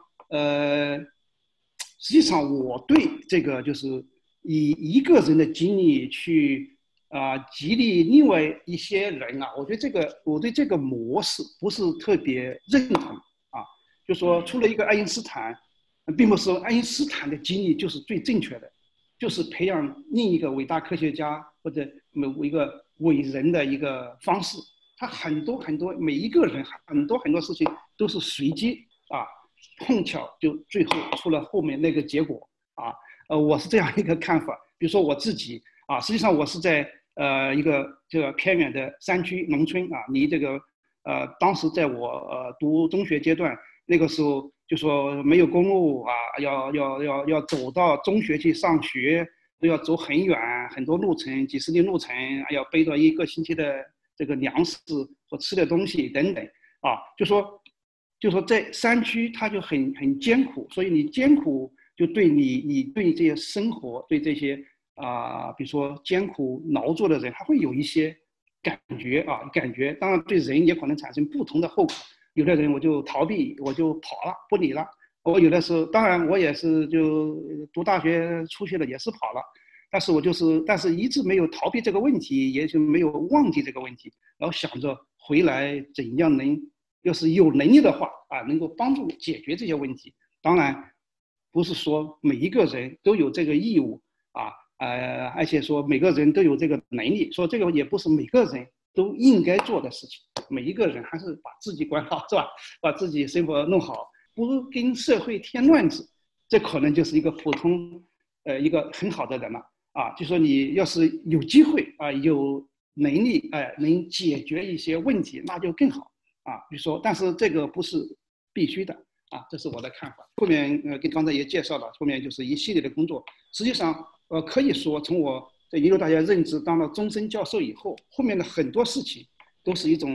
我对这个就是以一个人的经历去激励另外一些人我觉得我对这个模式不是特别认同就说除了一个爱因斯坦，并不是说爱因斯坦的经历就是最正确的，就是培养另一个伟大科学家或者某一个伟人的一个方式。他很多每一个人很多事情都是随机碰巧就最后出了后面那个结果我是这样一个看法。比如说我自己实际上我是在一个这个偏远的山区农村离这个当时在我读中学阶段，那个时候就说没有公路要走到中学去上学，都要走很远很多路程，几十里路程，要背着一个星期的这个粮食和吃的东西等等就说在山区它就很艰苦，所以你艰苦就对你对这些生活，对这些比如说艰苦劳作的人，他会有一些感觉当然对人也可能产生不同的后果。有的人我就逃避，我就跑了，不理了。我有的时候，当然我也是就读大学出去了，也是跑了。但是一直没有逃避这个问题，也就没有忘记这个问题，然后想着回来怎样要是有能力的话能够帮助解决这些问题。当然，不是说每一个人都有这个义务而且说每个人都有这个能力，说这个也不是每个人都应该做的事情。每一个人还是把自己管好，是吧？把自己生活弄好，不跟社会添乱子，这可能就是一个普通一个很好的人了就说你要是有机会有能力能解决一些问题，那就更好比如说，但是这个不是必须的这是我的看法。后面跟刚才也介绍了，后面就是一系列的工作。实际上可以说从我在一路大学任职当了终身教授以后，后面的很多事情都是一种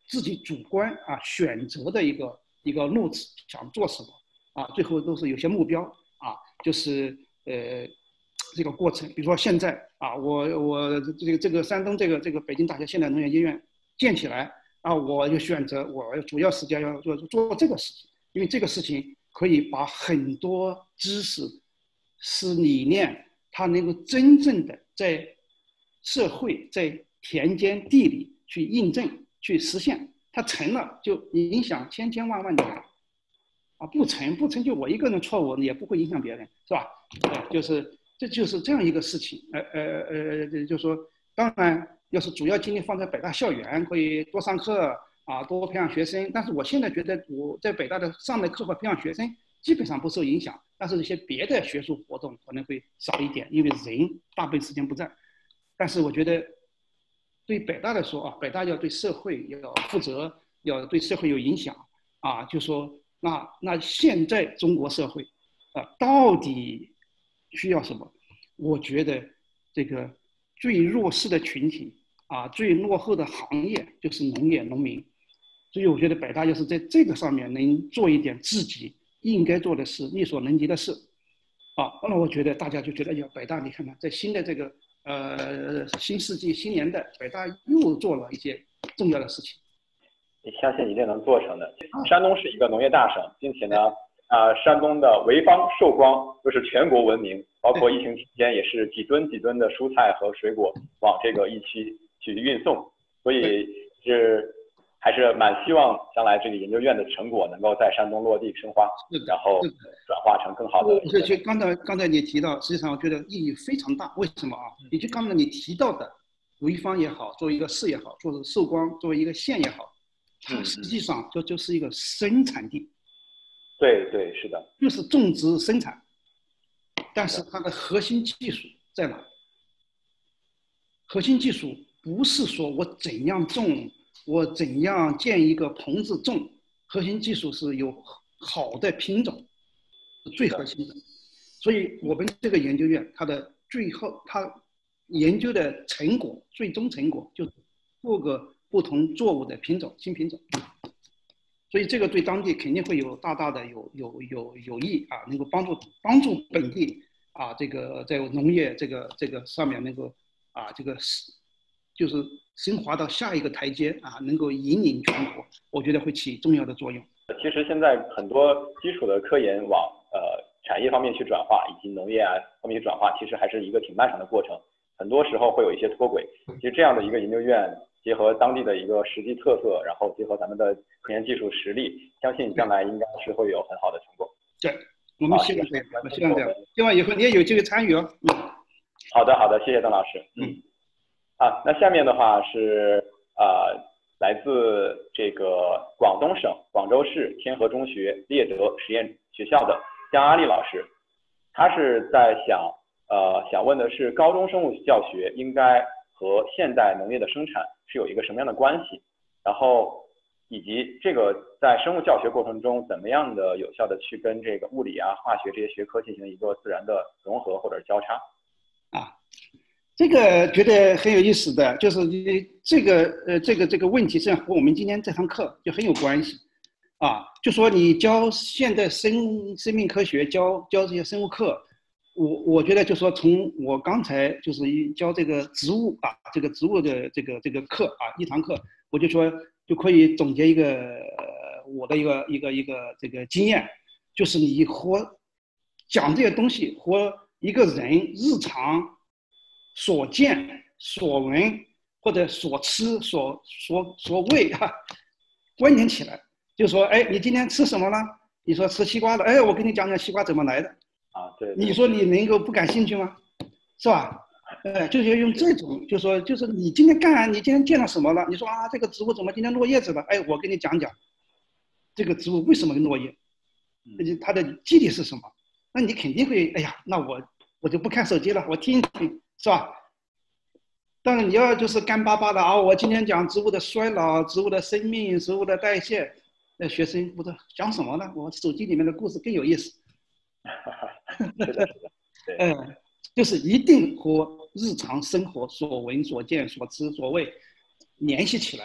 自己主观选择的一个路子，想做什么最后都是有些目标就是这个过程。比如说现在我这个山东这个北京大学现代农业医院建起来我就选择我主要时间要做这个事情，因为这个事情可以把很多知识是理念，它能够真正的在社会在田间地里去印证去实现，它成了就影响千千万万的人不成就我一个人错误也不会影响别人，是吧？这就是这样一个事情。就是说，当然要是主要精力放在北大校园，可以多上课多培养学生。但是我现在觉得我在北大的上的课和培养学生基本上不受影响，但是一些别的学术活动可能会少一点，因为人大部分时间不在。但是我觉得对北大来说北大要对社会要负责，要对社会有影响就说那现在中国社会到底需要什么？我觉得这个最弱势的群体最落后的行业就是农业农民，所以我觉得北大要是在这个上面能做一点自己应该做的事，力所能及的事那我觉得大家就觉得北大你看看在新的这个新世纪新年代，北大又做了一些重要的事情。 相信一定能做成的。山东是一个农业大省，并且呢，山东的潍坊寿光又是全国闻名，包括疫情期间也是几吨几吨的蔬菜和水果往这个疫区去运送，所以还是蛮希望将来这个研究院的成果能够在山东落地生花，然后转化成更好的。 就刚才你提到，实际上我觉得意义非常大。为什么也就刚才你提到的，潍坊也好，作为一个市也好，作为寿光作为一个县也好，它实际上就是一个生产地。 对，是的， 就是种植生产，但是它的核心技术在哪？核心技术不是说我怎样种，我怎样建一个棚子种，核心技术是有好的品种，是最核心的。所以我们这个研究院，它的最后它研究的成果，最终成果就是各个不同作物的品种，新品种。所以这个对当地肯定会有大大的有益能够帮助本地这个在农业这个上面能够这个就是升华到下一个台阶能够引领全国，我觉得会起重要的作用。 其实现在很多基础的科研往产业方面去转化，以及农业方面去转化，其实还是一个挺漫长的过程，很多时候会有一些脱轨。其实这样的一个研究院，结合当地的一个实际特色，然后结合咱们的科研技术实力，相信将来应该是会有很好的成果。 对，我们希望这样，希望这样，希望以后你也有机会参与哦。 好的，谢谢邓老师。那下面的话是来自这个广东省广州市天河中学猎德实验学校的江阿丽老师，他是在想问的是，高中生物教学应该和现代农业的生产是有一个什么样的关系？然后以及这个在生物教学过程中，怎么样的有效的去跟这个物理化学这些学科进行一个自然的融合或者交叉？ 这个觉得很有意思的，就是这个问题，实际上和我们今天这堂课就很有关系就说你教现代生命科学，教这些生物课，我觉得就说从我刚才就是教这个植物这个植物的这个课一堂课，我就说就可以总结一个我的一个这个经验，就是你讲这些东西和一个人日常所见所闻或者所吃所谓关联起来，就说你今天吃什么了？你说吃西瓜了，我跟你讲讲西瓜怎么来的对， 你说你能够不感兴趣吗？是吧？就是用这种，就是你今天见到什么了？你说这个植物怎么今天落叶子了？我跟你讲讲这个植物为什么落叶，它的机理是什么？那你肯定会那我就不看手机了，我听一听，是吧？但是你要就是干巴巴的我今天讲植物的衰老、植物的生命、植物的代谢，那学生不知道讲什么呢？我手机里面的故事更有意思。 是的， 就是一定和日常生活所闻所见所知所谓联系起来，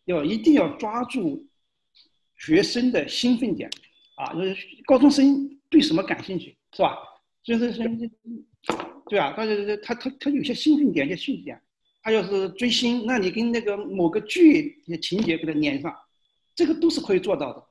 一定要抓住学生的兴奋点啊，就是高中生对什么感兴趣，是吧？就是对吧？他有些兴奋点，一些兴趣点。他要是追星，那你跟那个某个剧的情节给他连上，这个都是可以做到的。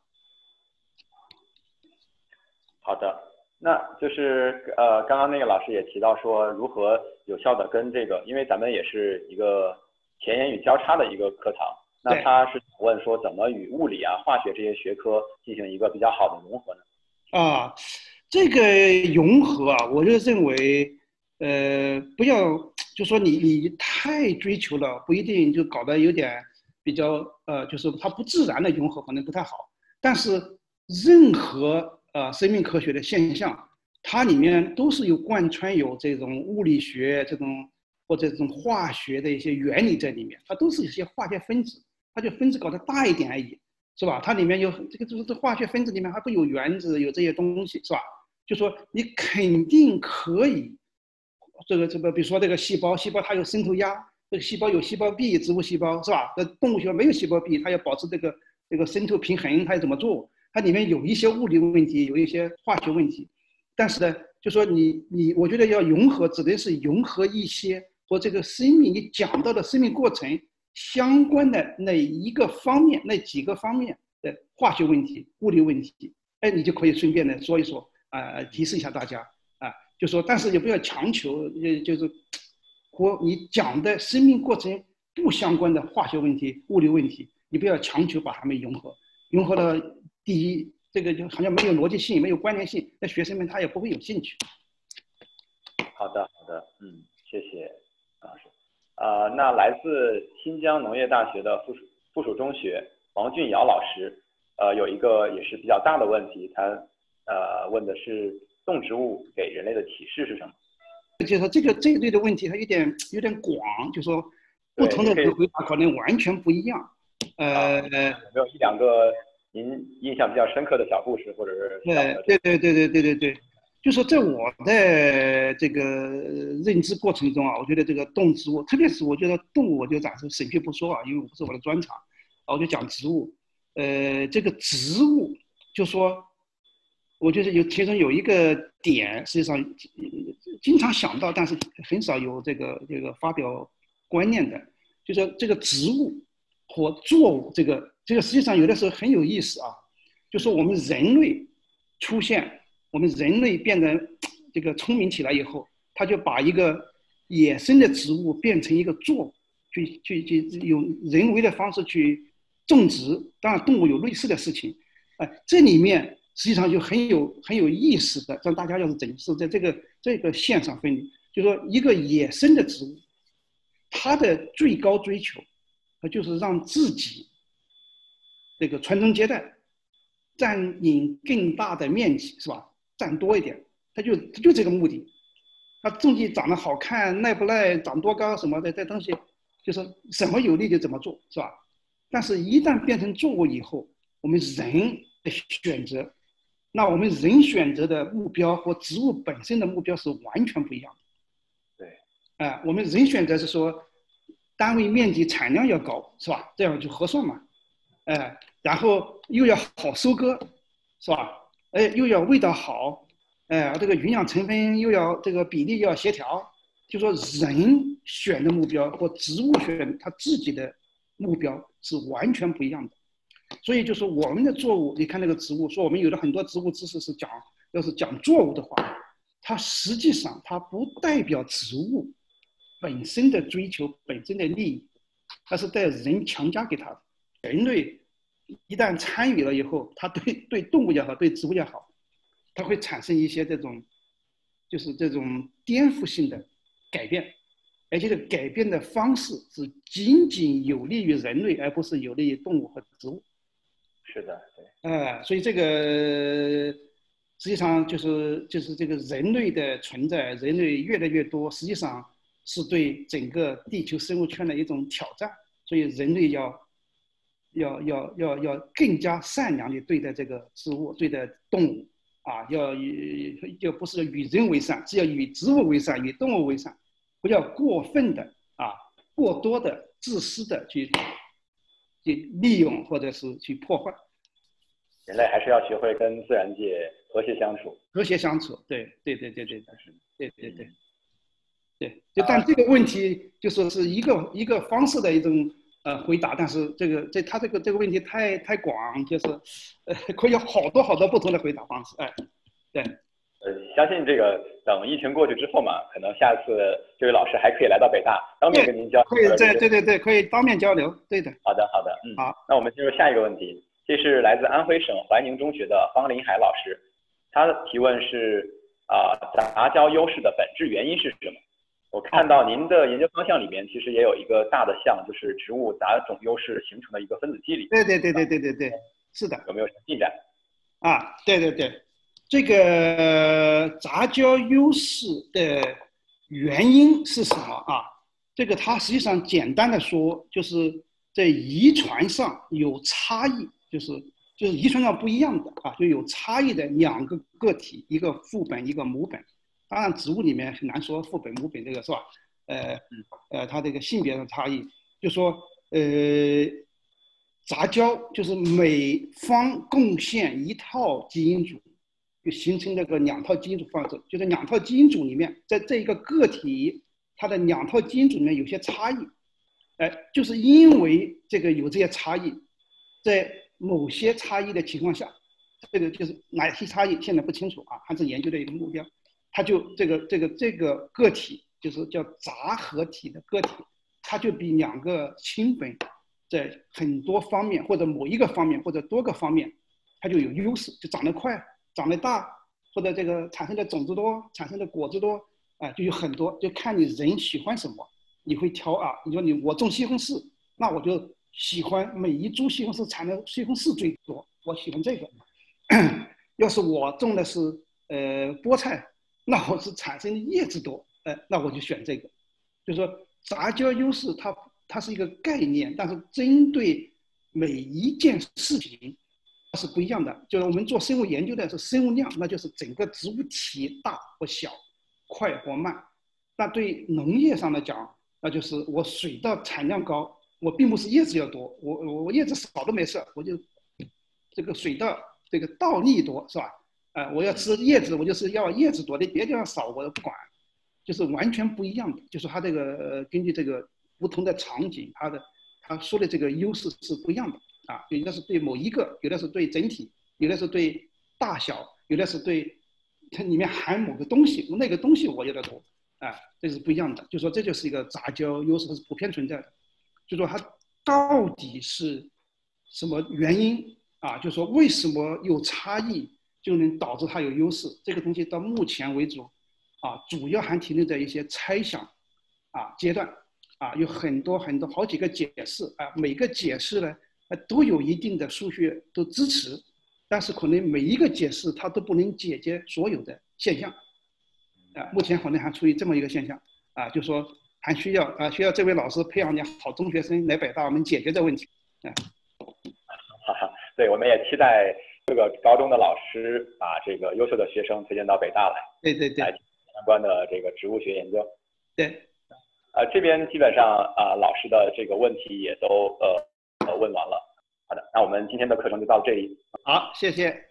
好的，那就是刚刚那个老师也提到说，如何有效的跟这个，因为咱们也是一个前言语交叉的一个课堂，那他是问说怎么与物理啊、化学这些学科进行一个比较好的融合呢？ 啊，这个融合啊，我就认为，不要就说你太追求了，不一定就搞得有点比较就是它不自然的融合可能不太好。但是任何生命科学的现象，它里面都是贯穿有这种物理学这种或者这种化学的一些原理在里面，它都是一些化学分子，它就分子搞得大一点而已。是吧？它里面有这化学分子里面还会有原子，有这些东西，是吧？就说你肯定可以，这个比如说这个细胞它有渗透压，这个细胞有细胞壁，植物细胞是吧？那动物细胞没有细胞壁，它要保持这个渗透平衡，它要怎么做？它里面有一些物理问题，有一些化学问题，但是呢，就说我觉得要融合，指的是融合一些和这个生命你讲到的生命过程相关的那一个方面，那几个方面的化学问题、物理问题，哎，你就可以顺便的说一说提示一下大家就说，但是也不要强求，就是和你讲的生命过程不相关的化学问题、物理问题，你不要强求把它们融合，融合了第一，这个就好像没有逻辑性、没有关联性，那学生们他也不会有兴趣。 好的，谢谢老师。那来自新疆农业大学的附属中学王俊尧老师，有一个也是比较大的问题，他问的是动植物给人类的启示是什么？ 就是说这一类的问题，它有点广，就说不同的人回答可能完全不一样。 有没有一两个您印象比较深刻的小故事，或者是对，就说在我的这个认知过程中啊，我觉得这个动植物，特别是我觉得动物，我就暂时省略不说啊，因为不是我的专长，我就讲植物。这个植物就说，我觉得其中有一个点，实际上经常想到，但是很少有这个发表观念的，就说这个植物和作物，这个实际上有的时候很有意思啊，就说我们人类出现。我们人类变得这个聪明起来以后，他就把一个野生的植物变成一个作物，去用人为的方式去种植。当然，动物有类似的事情。这里面实际上就很有意思的，让大家要是整是在这个线上分离，就是说一个野生的植物，它的最高追求，就是让自己这个传宗接代，占领更大的面积，是吧？占多一点，它就这个目的。它种地长得好看，耐不耐，长多高什么的，这东西就是什么有利就怎么做，是吧？但是，一旦变成作物以后，我们人的选择，那我们人选择的目标和植物本身的目标是完全不一样的。对， 我们人选择是说，单位面积产量要高，是吧？这样就合算嘛。然后又要好收割，是吧？又要味道好，这个营养成分又要这个比例要协调，就说人选的目标和植物选它自己的目标是完全不一样的。所以就是我们的作物，你看那个植物，说我们有的很多植物知识是要是讲作物的话，它实际上它不代表植物本身的追求本身的利益，它是带人强加给它的。人类一旦参与了以后，它对动物也好，对植物也好，它会产生一些这种颠覆性的改变，而且这个改变的方式是仅仅有利于人类，而不是有利于动物和植物。 是的，对。 所以这个实际上就是这个人类的存在，人类越来越多，实际上是对整个地球生物圈的一种挑战。所以人类要更加善良地对待这个植物，对待动物要不是与人为善，只要与植物为善，与动物为善，不要过分的过多的自私的去去利用或者是去破坏。 人类还是要学会跟自然界和谐相处。 和谐相处，对，就但这个问题就说是一个方式的一种回答，但是他这个问题太广，就是可以有好多不同的回答方式，哎，对。 相信这个等疫情过去之后嘛，可能下次这位老师还可以来到北大当面跟您交流。 可以，对，可以当面交流，对的。 好的，好。那我们进入下一个问题，这是来自安徽省怀宁中学的方林海老师，他的提问是杂交优势的本质原因是什么？我看到您的研究方向里面其实也有一个大的项，就是植物杂种优势形成的一个分子机理。 对，是的。 有没有什么进展？ 对，这个杂交优势的原因是什么啊？这个它实际上简单的说，就是在遗传上有差异，就是遗传上不一样的啊，就有差异的两个个体，一个父本，一个母本。当然，植物里面很难说父本母本这个是吧？它这个性别的差异，就说杂交就是每方贡献一套基因组，就形成这个两套基因组方式。就是两套基因组里面，在这一个个体它的两套基因组里面有些差异，就是因为这个有这些差异，在某些差异的情况下，这个就是哪些差异现在不清楚啊，还是研究的一个目标。它就这个个体就是叫杂合体的个体，它就比两个亲本在很多方面或者某一个方面或者多个方面，它就有优势，就长得快、长得大，或者这个产生的种子多、产生的果子多，就有很多，就看你人喜欢什么，你会挑啊。你说我种西红柿，那我就喜欢每一株西红柿产的西红柿最多，我喜欢这个。要是我种的是菠菜，那我是产生的叶子多，那我就选这个。就是说杂交优势它是一个概念，但是针对每一件事情它是不一样的。就是我们做生物研究的是生物量，那就是整个植物体大或小，快或慢。那对农业上来讲，那就是我水稻产量高，我并不是叶子要多，我叶子少都没事，我就这个水稻这个稻粒多是吧？我要吃叶子，我就是要叶子多的，别地方少我都不管，就是完全不一样的。就是它这个根据这个不同的场景，它说的这个优势是不一样的啊。有的是对某一个，有的是对整体，有的是对大小，有的是对它里面含某个东西，那个东西我有点多啊，这是不一样的。就说这就是一个杂交优势，它是普遍存在的。就说它到底是什么原因啊？就说为什么有差异就能导致它有优势？这个东西到目前为止主要还停留在一些猜想阶段有很多好几个解释每个解释呢都有一定的数学都支持，但是可能每一个解释它都不能解决所有的现象目前可能还处于这么一个现象就说还需要这位老师培养点好中学生来北大，我们解决这个问题对，我们也期待各个高中的老师把这个优秀的学生推荐到北大来， 对， 来相关的这个植物学研究。 对， 这边基本上老师的这个问题也都问完了。好的，那我们今天的课程就到这里。 好，谢谢。